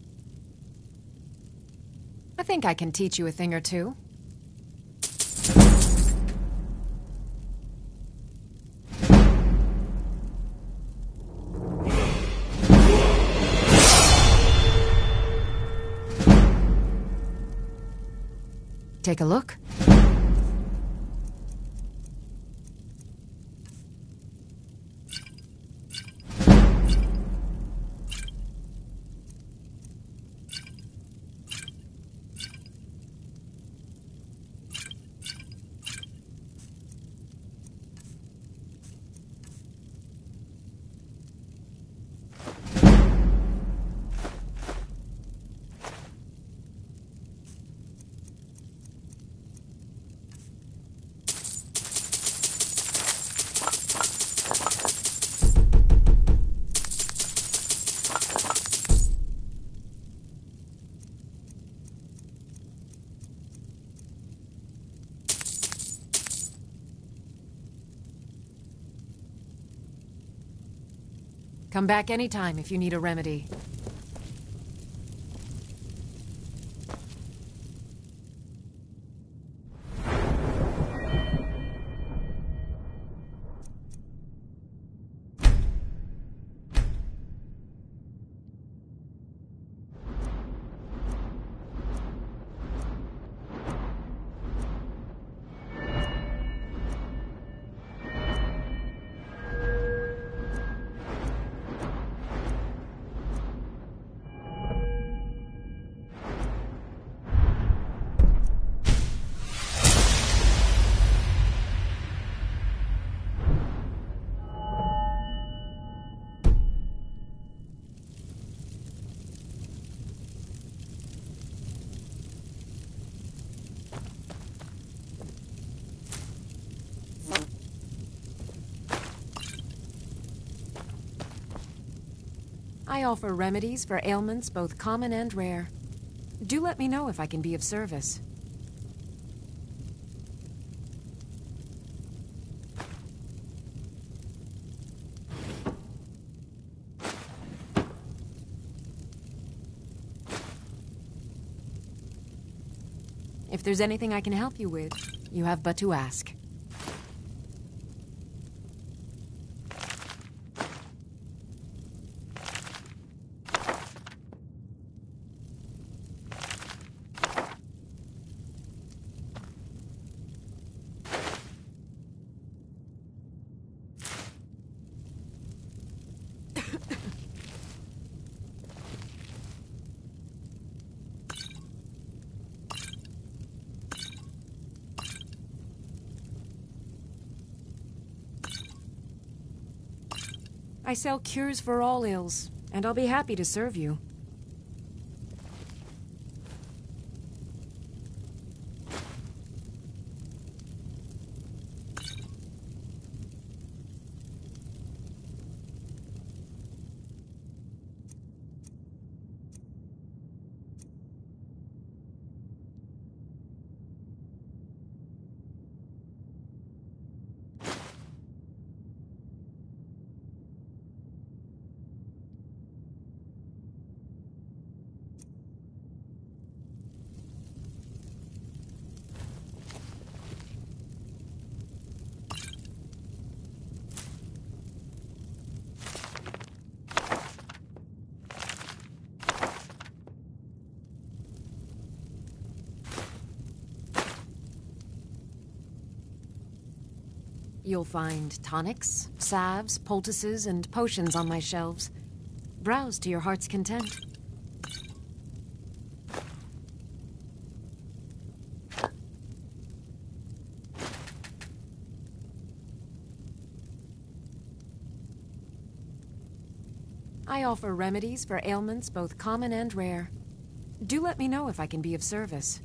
I think I can teach you a thing or two. Take a look. Come back anytime if you need a remedy. I offer remedies for ailments both common and rare. Do let me know if I can be of service. If there's anything I can help you with, you have but to ask. I sell cures for all ills, and I'll be happy to serve you. You'll find tonics, salves, poultices, and potions on my shelves. Browse to your heart's content. I offer remedies for ailments both common and rare. Do let me know if I can be of service.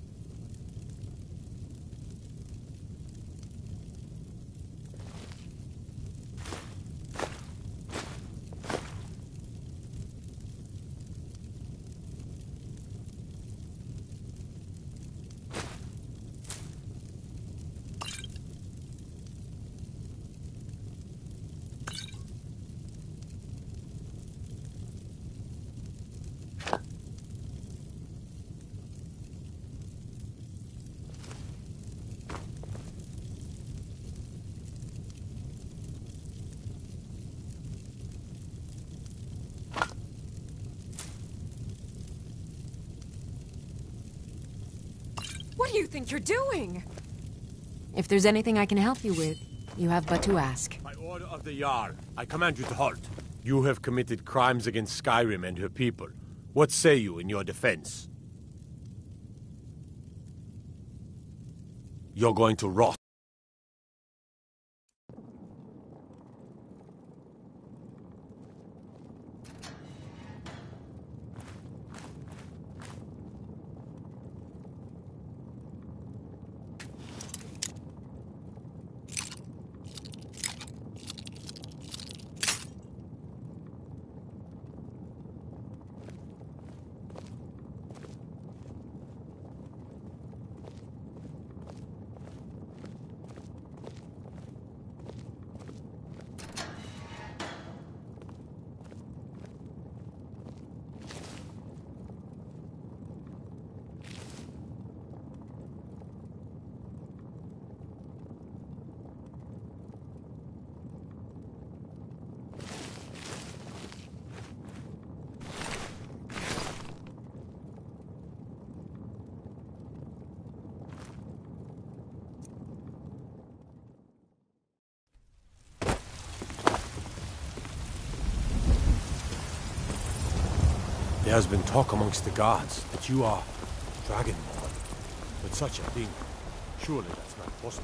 What do you think you're doing? If there's anything I can help you with, you have but to ask. By order of the Jarl, I command you to halt. You have committed crimes against Skyrim and her people. What say you in your defense? You're going to rot. There has been talk amongst the gods that you are Dragonborn. But such a thing, surely that's not possible.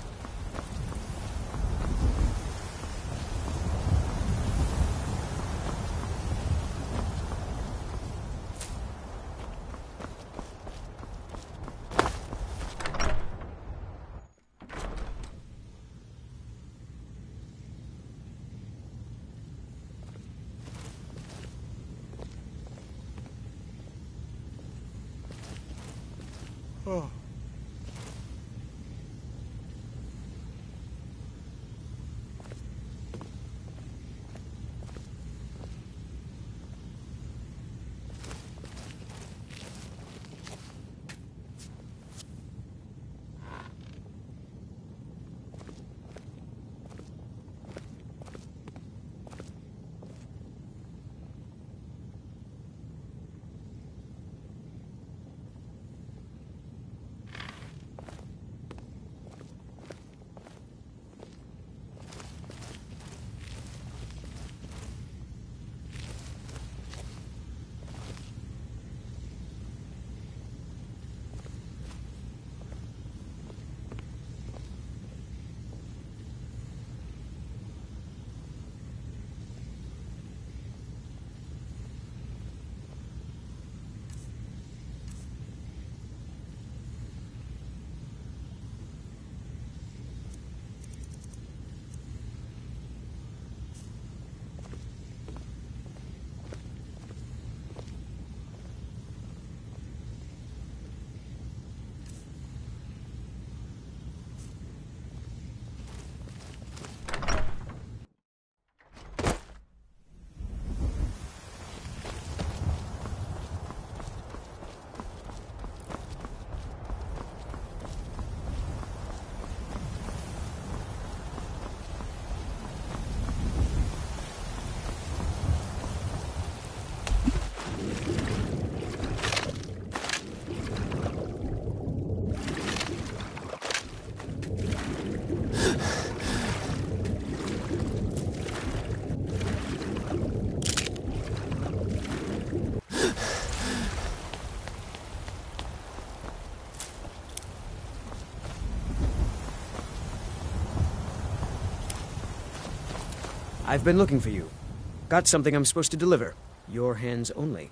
I've been looking for you. Got something I'm supposed to deliver. Your hands only.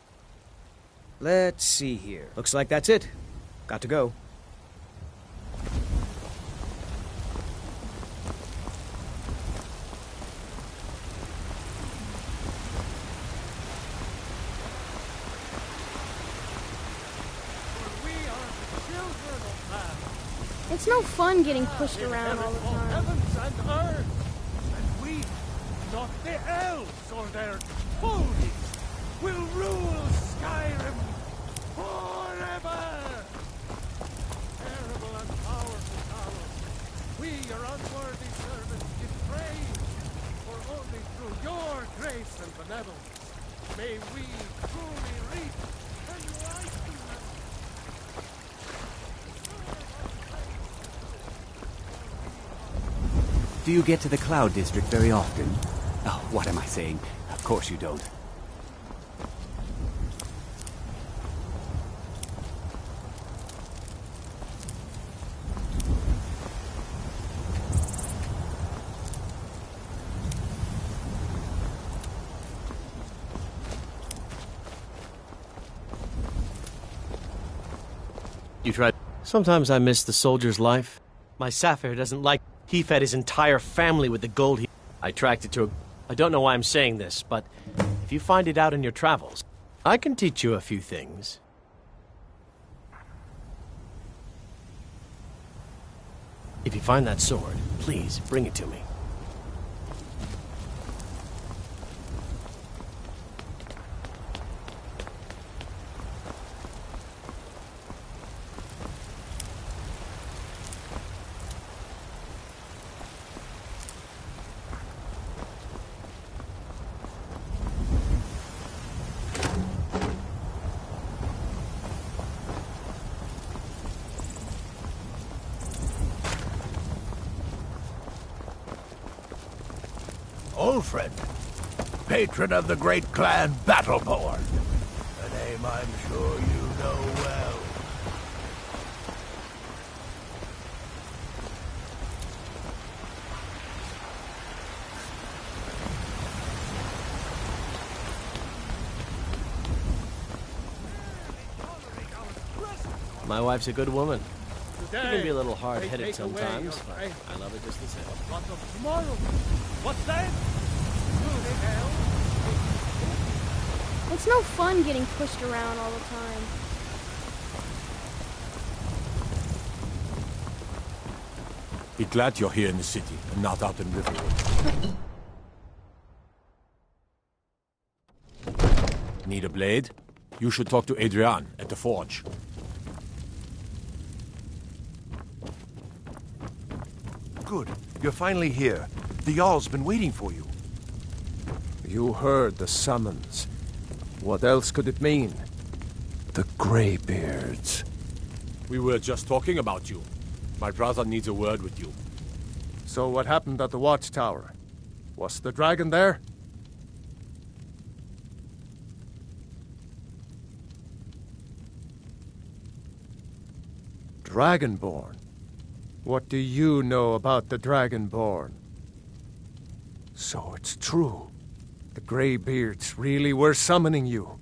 Let's see here. Looks like that's it. Got to go. It's no fun getting pushed around all the time. Heavens and earth, and we, not the elves or their toadies, will rule Skyrim forever. Terrible and powerful power, we, your unworthy servants, give praise, for only through your grace and benevolence may we truly reach enlightenment. Do you get to the Cloud District very often? Oh, what am I saying? Of course you don't. You tried. Sometimes I miss the soldier's life. My Sapphire doesn't like. He fed his entire family with the gold he... I tracked it to a... I don't know why I'm saying this, but if you find it out in your travels, I can teach you a few things. If you find that sword, please bring it to me. Old friend, patron of the great clan Battleborn. A name I'm sure you know well. My wife's a good woman. She can be a little hard-headed sometimes, but I love it just the same. What of tomorrow? What's that? It's no fun getting pushed around all the time. Be glad you're here in the city and not out in Riverwood. Need a blade? You should talk to Adrian at the forge. Good. You're finally here. The Jarl's been waiting for you. You heard the summons. What else could it mean? The Greybeards. We were just talking about you. My brother needs a word with you. So what happened at the watchtower? Was the dragon there? Dragonborn? What do you know about the Dragonborn? So it's true. The Greybeards really were summoning you.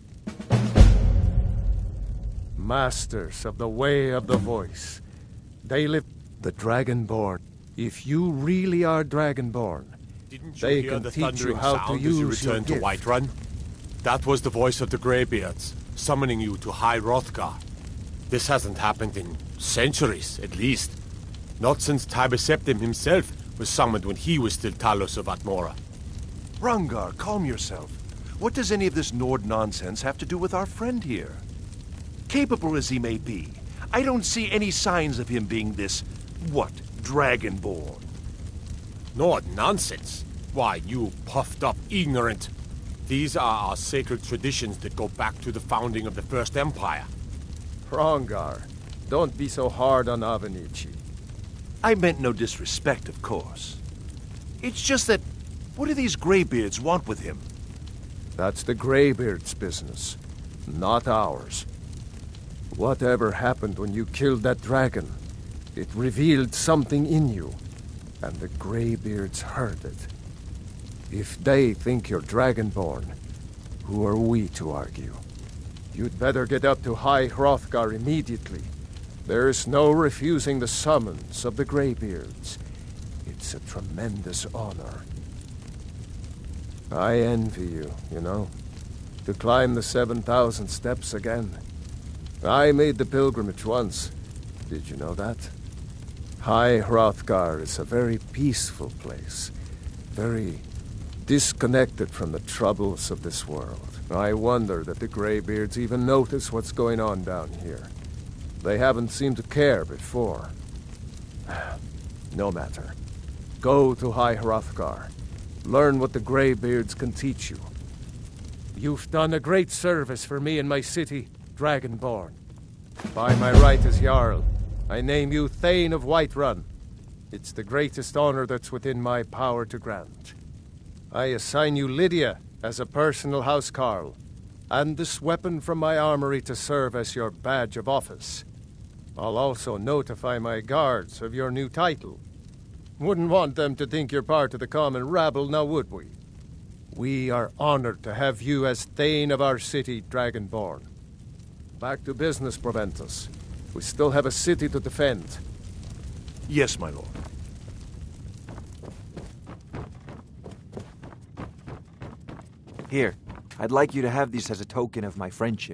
Masters of the Way of the Voice. They live... The Dragonborn. If you really are Dragonborn, Didn't you they hear can the teach you thundering how to sound as you use your returned to gift. Whiterun? That was the voice of the Greybeards, summoning you to High Hrothgar. This hasn't happened in centuries, at least. Not since Tiber Septim himself was summoned when he was still Talos of Atmora. Rungar, calm yourself. What does any of this Nord nonsense have to do with our friend here? Capable as he may be, I don't see any signs of him being this, what, Dragonborn. Nord nonsense? Why, you puffed up ignorant. These are our sacred traditions that go back to the founding of the First Empire. Hrongar, don't be so hard on Avenici. I meant no disrespect, of course. It's just that, what do these Greybeards want with him? That's the Greybeards' business, not ours. Whatever happened when you killed that dragon, it revealed something in you, and the Greybeards heard it. If they think you're Dragonborn, who are we to argue? You'd better get up to High Hrothgar immediately. There's no refusing the summons of the Greybeards. It's a tremendous honor. I envy you, you know, to climb the 7,000 steps again. I made the pilgrimage once. Did you know that? High Hrothgar is a very peaceful place. Very disconnected from the troubles of this world. I wonder that the Greybeards even notice what's going on down here. They haven't seemed to care before. No matter. Go to High Hrothgar. Learn what the Greybeards can teach you. You've done a great service for me and my city, Dragonborn. By my right as Jarl, I name you Thane of Whiterun. It's the greatest honor that's within my power to grant. I assign you Lydia as a personal housecarl, and this weapon from my armory to serve as your badge of office. I'll also notify my guards of your new title. Wouldn't want them to think you're part of the common rabble, now would we? We are honored to have you as Thane of our city, Dragonborn. Back to business, Proventus. We still have a city to defend. Yes, my lord. Here, I'd like you to have this as a token of my friendship.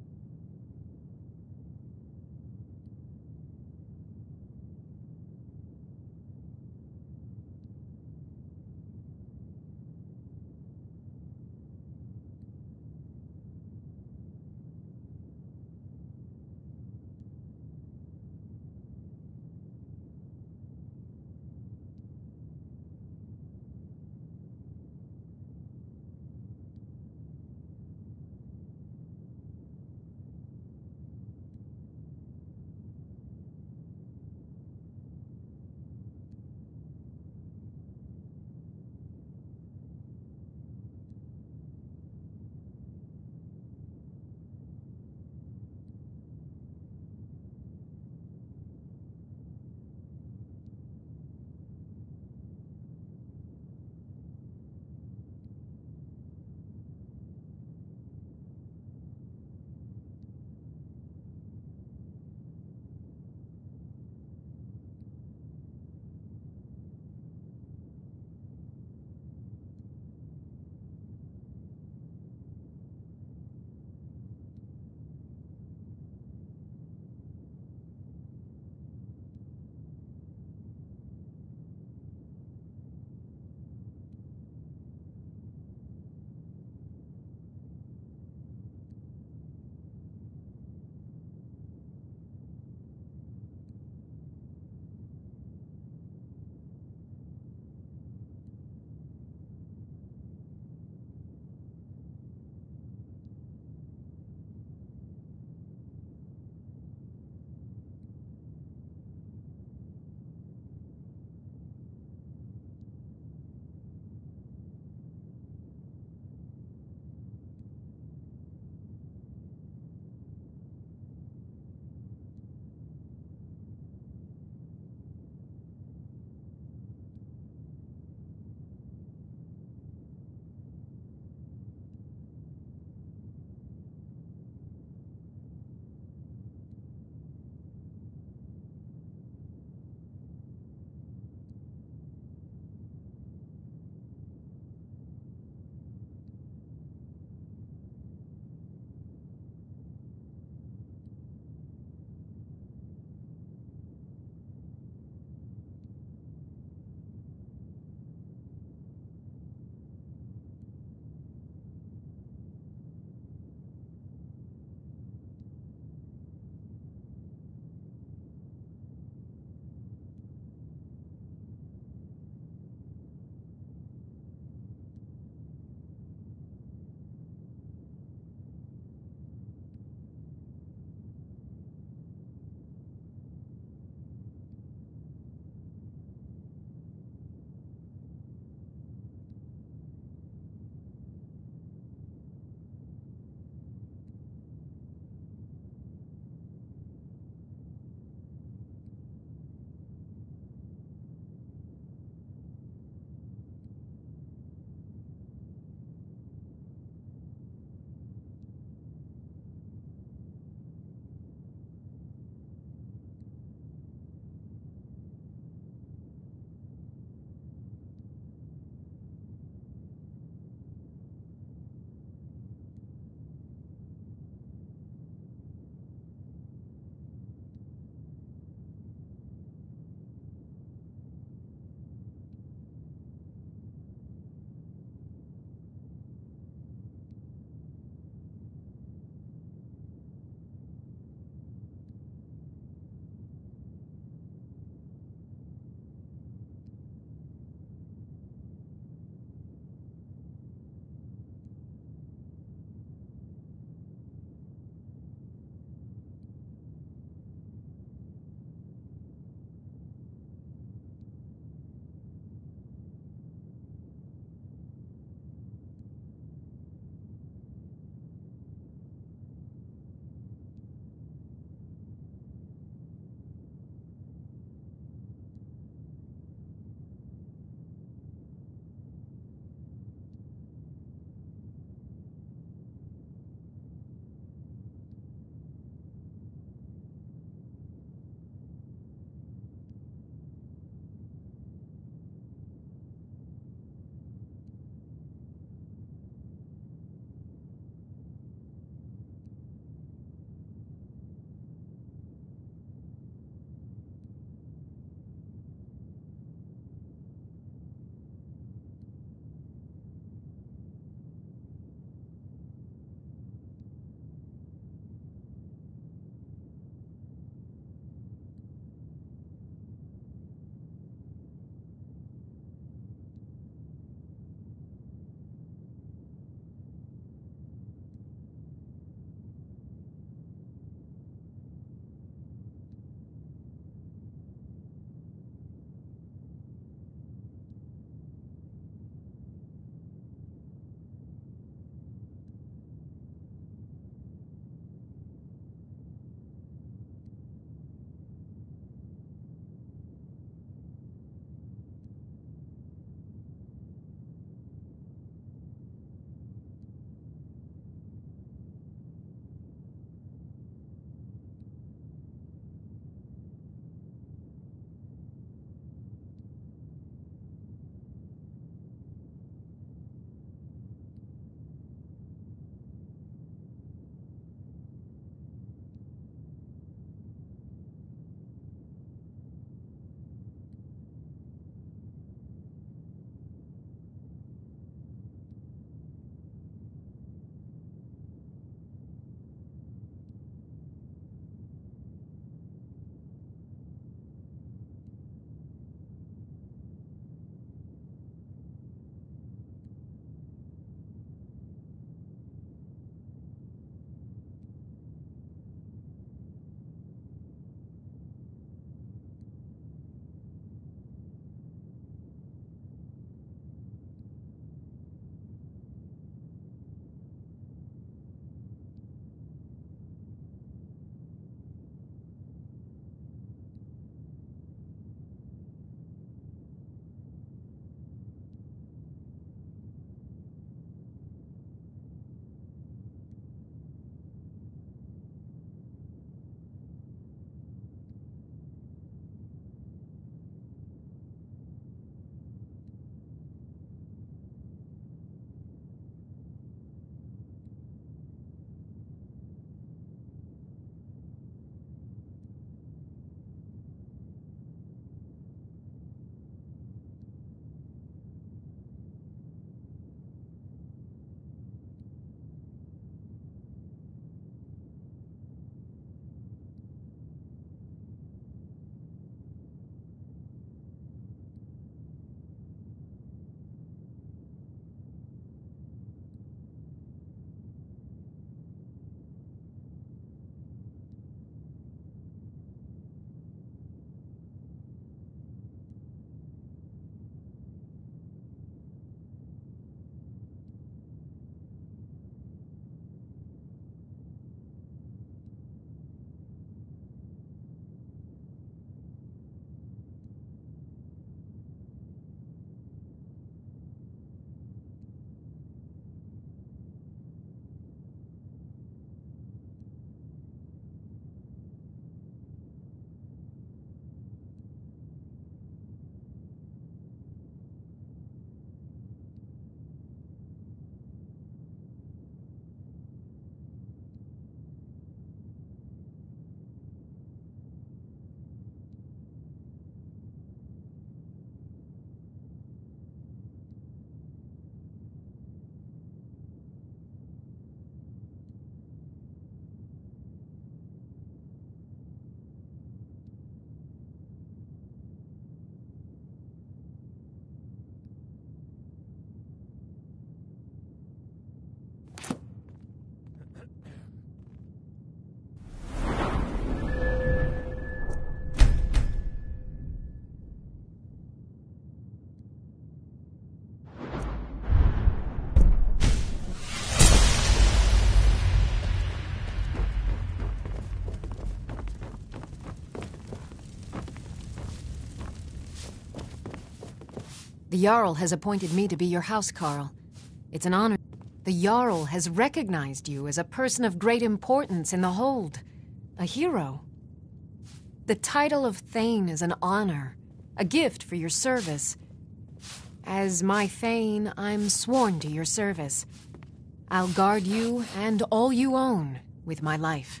The Jarl has appointed me to be your housecarl. It's an honor. The Jarl has recognized you as a person of great importance in the Hold. A hero. The title of Thane is an honor, a gift for your service. As my Thane, I'm sworn to your service. I'll guard you and all you own with my life.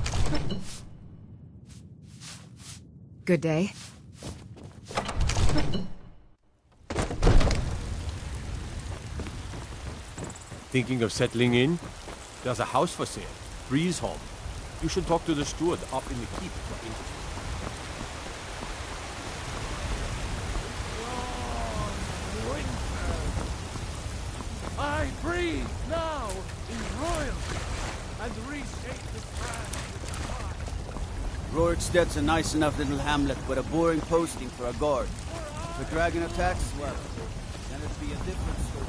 Good day. Thinking of settling in? There's a house for sale. Breeze Home. You should talk to the steward up in the keep for interview. I breathe now in royalty and reshape the brand with heart. Roriksted's a nice enough little hamlet, but a boring posting for a guard. If a dragon attacks, well, then it'd be a different story.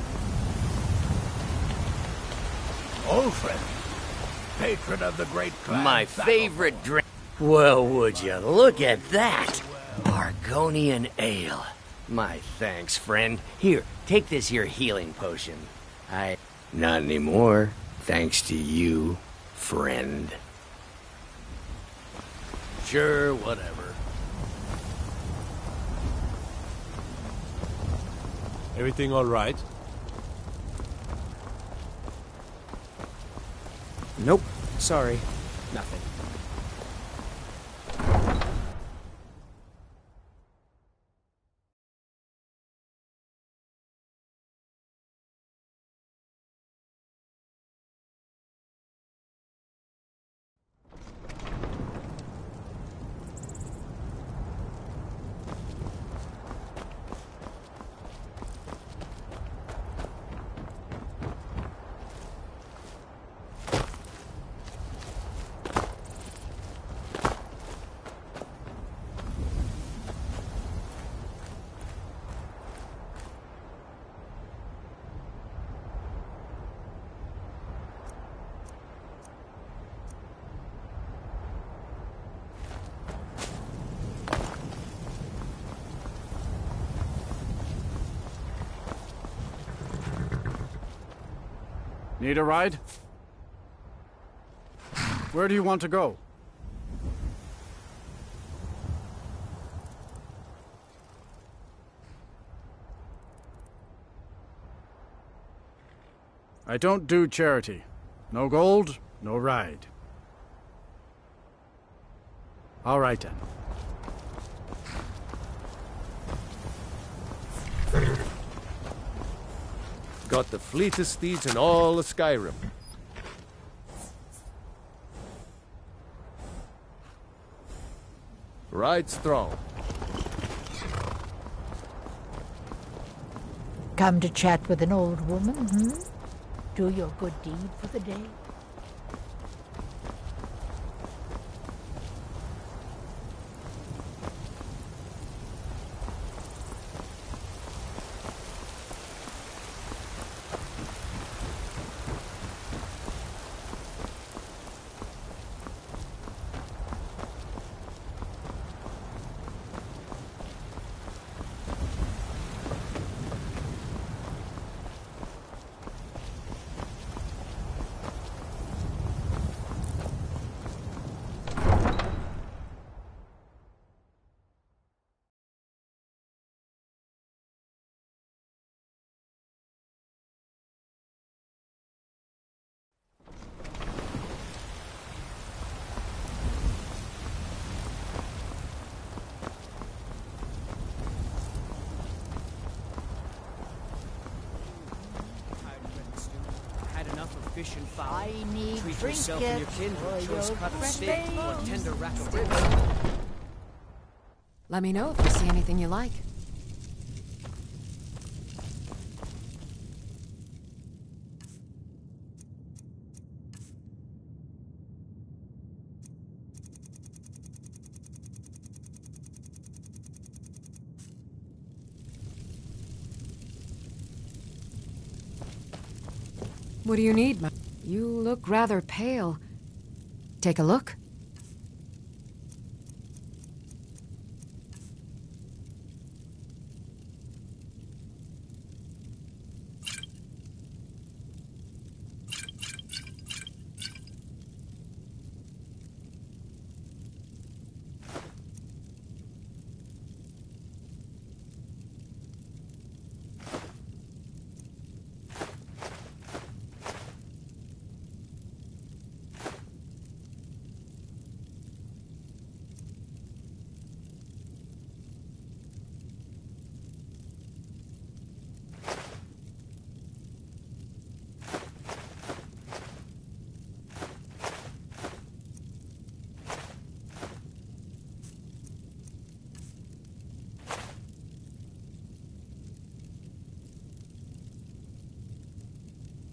Old friend, patron of the great clan. My favorite drink. Well, would you look at that? Argonian ale. My thanks, friend. Here, take this here healing potion. Not anymore. Thanks to you, friend. Sure, whatever. Everything all right? Nope. Sorry. Nothing. Need a ride? Where do you want to go? I don't do charity. No gold, no ride. All right then. Got the fleetest steeds in all of Skyrim. Ride strong. Come to chat with an old woman, hmm? Do your good deed for the day. Fish and fowl. I need Treat yourself and your kin to a choice cut of steak or a tender rack of ribs. Let me know if you see anything you like. What do you need, ma? You look rather pale. Take a look.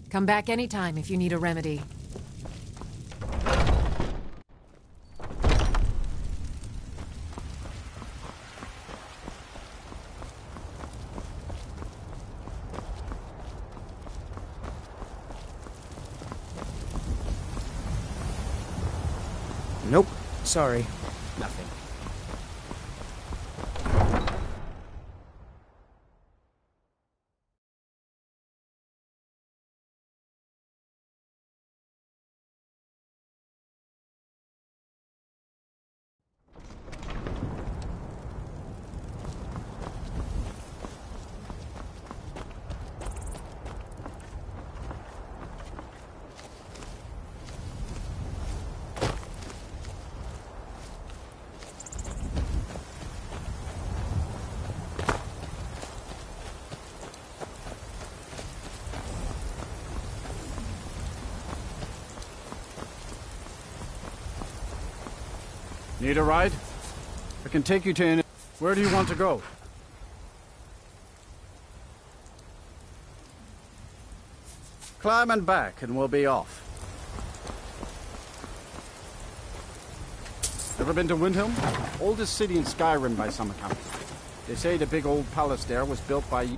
Come back anytime if you need a remedy. Nope. Sorry. Nothing. Need a ride? I can take you to any... Where do you want to go? Climb and back, and we'll be off. Ever been to Windhelm? Oldest city in Skyrim by some account. They say the big old palace there was built by...